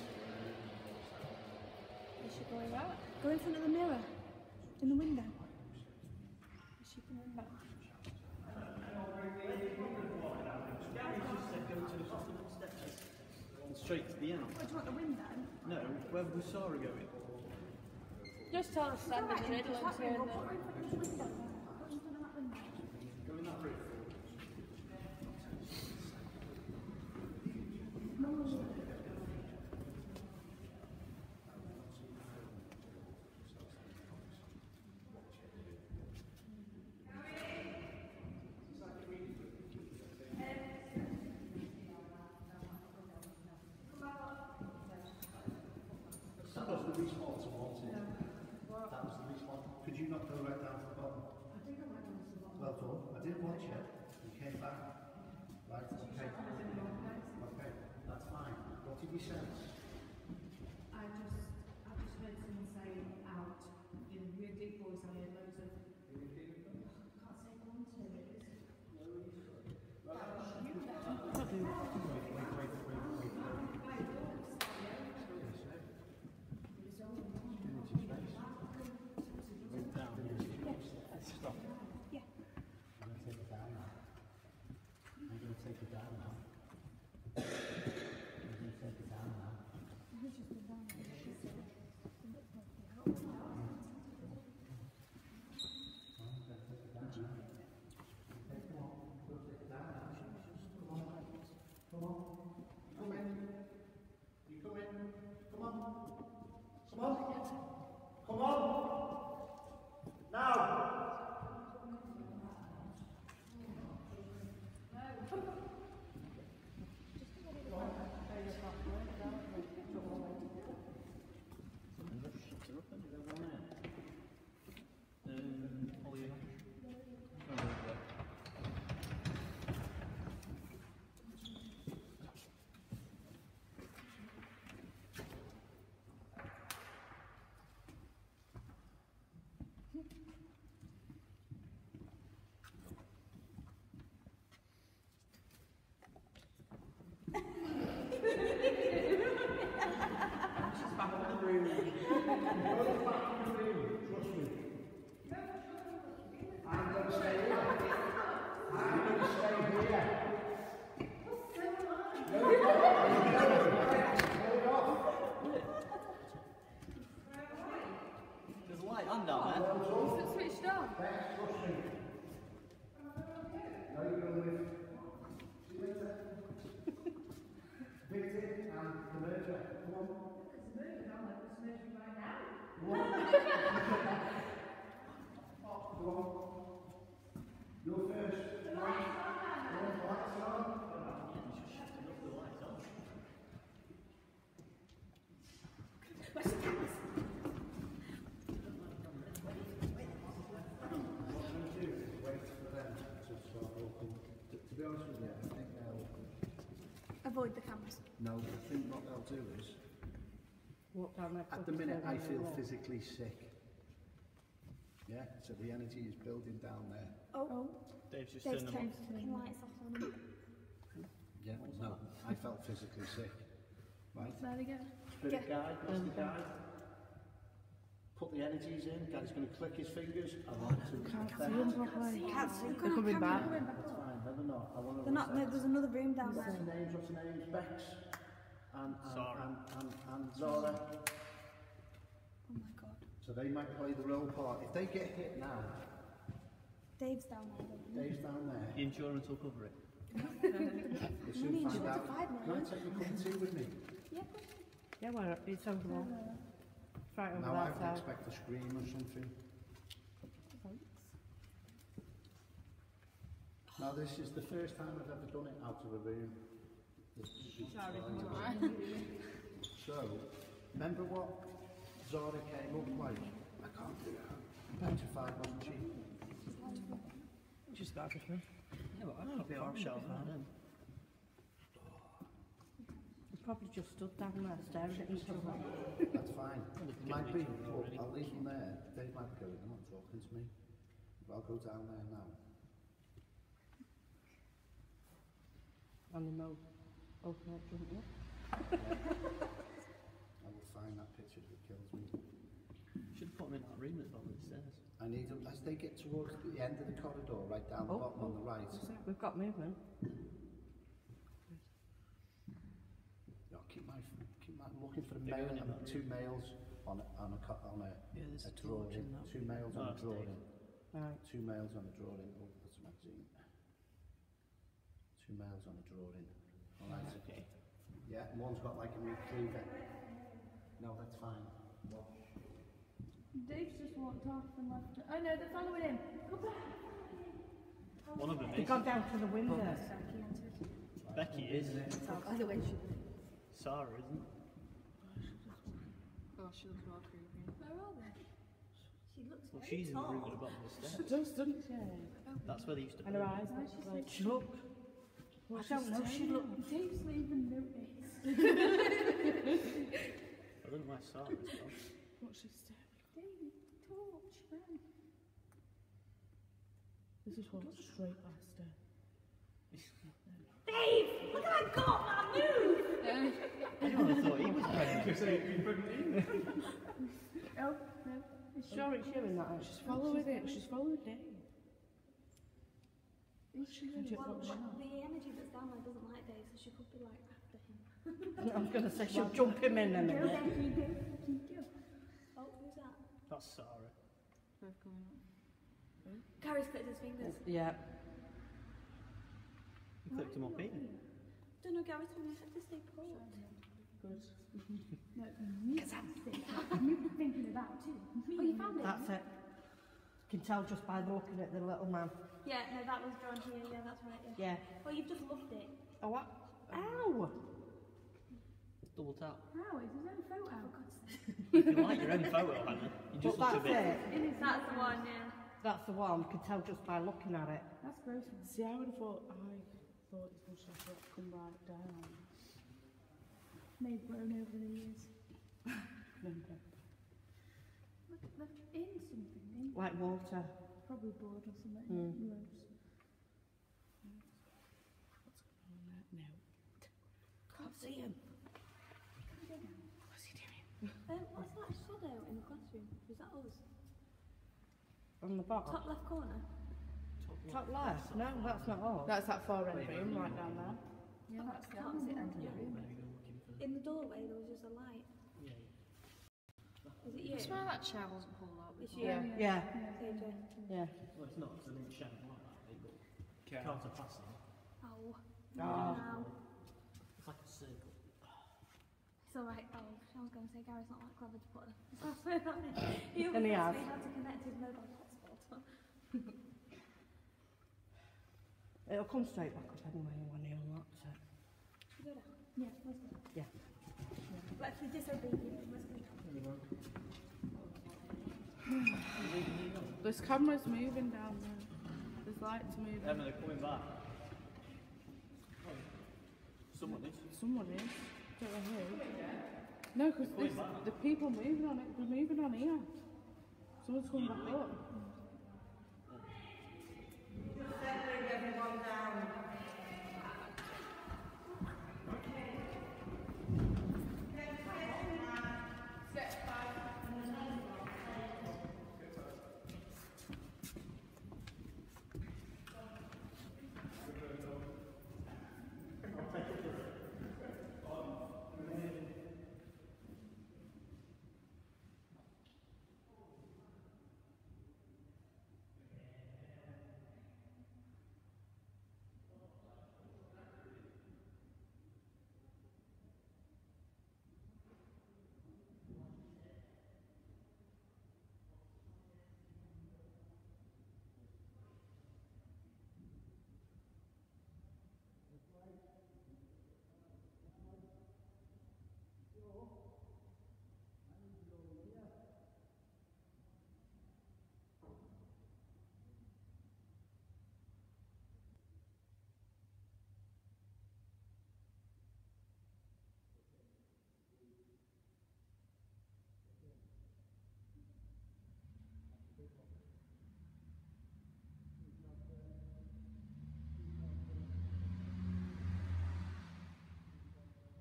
Is she going back? Go in front of the mirror. In the window. Is she coming back? Straight to the end. What, do you want the window? No, where we saw her going. Just tell her to stand in the middle and turn the... Go in that room. That was the response I wanted. That was the response. Could you not go right down to the bottom? I think I went down to the bottom. Well done. I didn't watch it. You came back. Right, okay. Okay, that's fine. What did you say? I just heard someone say out in a really deep voice. I heard loads of. I can't say wanted. You're first. Lights on. To be honest with you, I think they'll... Avoid the cameras. No, I think what they'll do is... At the minute, I feel physically sick. Yeah, so the energy is building down there. Oh. Dave's just Dave's turned them turned the lights off on him. Yeah, no, I felt physically sick. Right? There we go. Spirit guide, what's the guide? Put the energies in. Gary's going to click his fingers. I want to... Can't see them properly. Can't see. They're coming back. That's fine, no, they're not. I want to... They're not, no, there's another room down there. What's the names? Bex and Zara. Oh my god. So they might play the role part. If they get hit now, Dave's down there. Dave's down there. The insurance will cover it. We'll soon find out. Can I take my cup of tea with me? Yeah. Yeah, well, it's over there. Right over Now I that would side. expect a scream or something. Now this is the first time I've ever done it out of a room. So, remember what Zara came up like? I can't do that. Petrified, wasn't she? Just got with me. Yeah, but I don't be our shelf now. Probably just stood down there staring at each other. That's fine. It might be, but I'll leave them there. They might be going, they're not talking to me. But I'll go down there now. And they know, open up, don't you? I will find that picture that kills me. Should have put them in that room at the bottom of the stairs. I need them, as they get towards the end of the corridor, right down the bottom on the right. We've got movement. Keep looking for a male and two males on a drawing. Two males on a drawing. Right. Two males on a drawing. Oh, that's a magazine. Two males on a drawing. All right. Okay. Yeah, and one's got like a retriever. No, that's fine. Dave's just walked off and left. Oh no, they're following him. Come back. One of them They is. got down to the window. Becky is. By the way, Sarah isn't. Oh, she looks more creepy. where are they? She looks Well, very she's in the tall. room at the bottom of the She stairs. does, doesn't she? That's where they used to And be. her eyes look like... She look... I don't know, she look... Dave's not even noticed. I don't know where Sarah is from. What's she staring? Dave, torch, man. This is what straight past her. Dave, look at that cop, man, move! Everyone thought he was pregnant. Oh, no. Sure it's you in that house. She's following it. She's following Dave. Well, the energy that's down there doesn't like Dave, so she could be like after him. I was going to say she'll jump him in a minute. Go. Oh, who's that? That's Sarah. Gary's clicked his fingers. Yeah. You clicked him up here. Don't know, Gary's trying to stay put. Good. No, because I'm thinking of that too. Oh, you found it? That's it. You can tell just by looking at the little man. Yeah, no, that was drawn here. Yeah, that's right. Yeah. Oh, you've just loved it. Oh, what? Ow! Double tap. Wow, it's his own photo. For God's sake. If you like your own photo, Hannah, you just But look a that's bit. it. That's the one, yeah. That's the one. You can tell just by looking at it. That's gross. See, I would have thought it was just like come right down. They've grown over the years. Look, they're in something. Like water. Probably bored or something. Gross. No. Can't see him. What's he doing? What's that shadow in the classroom? Was that us? On the bottom. Top left corner? Top left? No, that's not all. That's that far end room right down there. Yeah, that's the opposite end of the room. In the doorway there was just a light. Is it you? I swear that chair wasn't pulled out. It's you. Yeah. Yeah. Yeah. Well, it's not, because I didn't shout like that, but cards are passing. Oh. Oh. No. It's like a circle. It's alright. Oh, I was going to say Gary's not that clever to put a password on it. He And he has. He had to connect his mobile hotspot. It'll come straight back up anyway when you unlock it. Should we go down? Yeah, let's go. Yeah. Let's be disobedient. Let's go down. There's cameras moving down there. There's lights moving. Emma, they're coming back. Someone is. Someone is. Don't know who. No, because the people moving on it. They're moving on here. Someone's coming back up. Bring everyone down.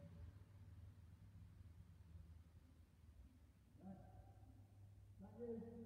That is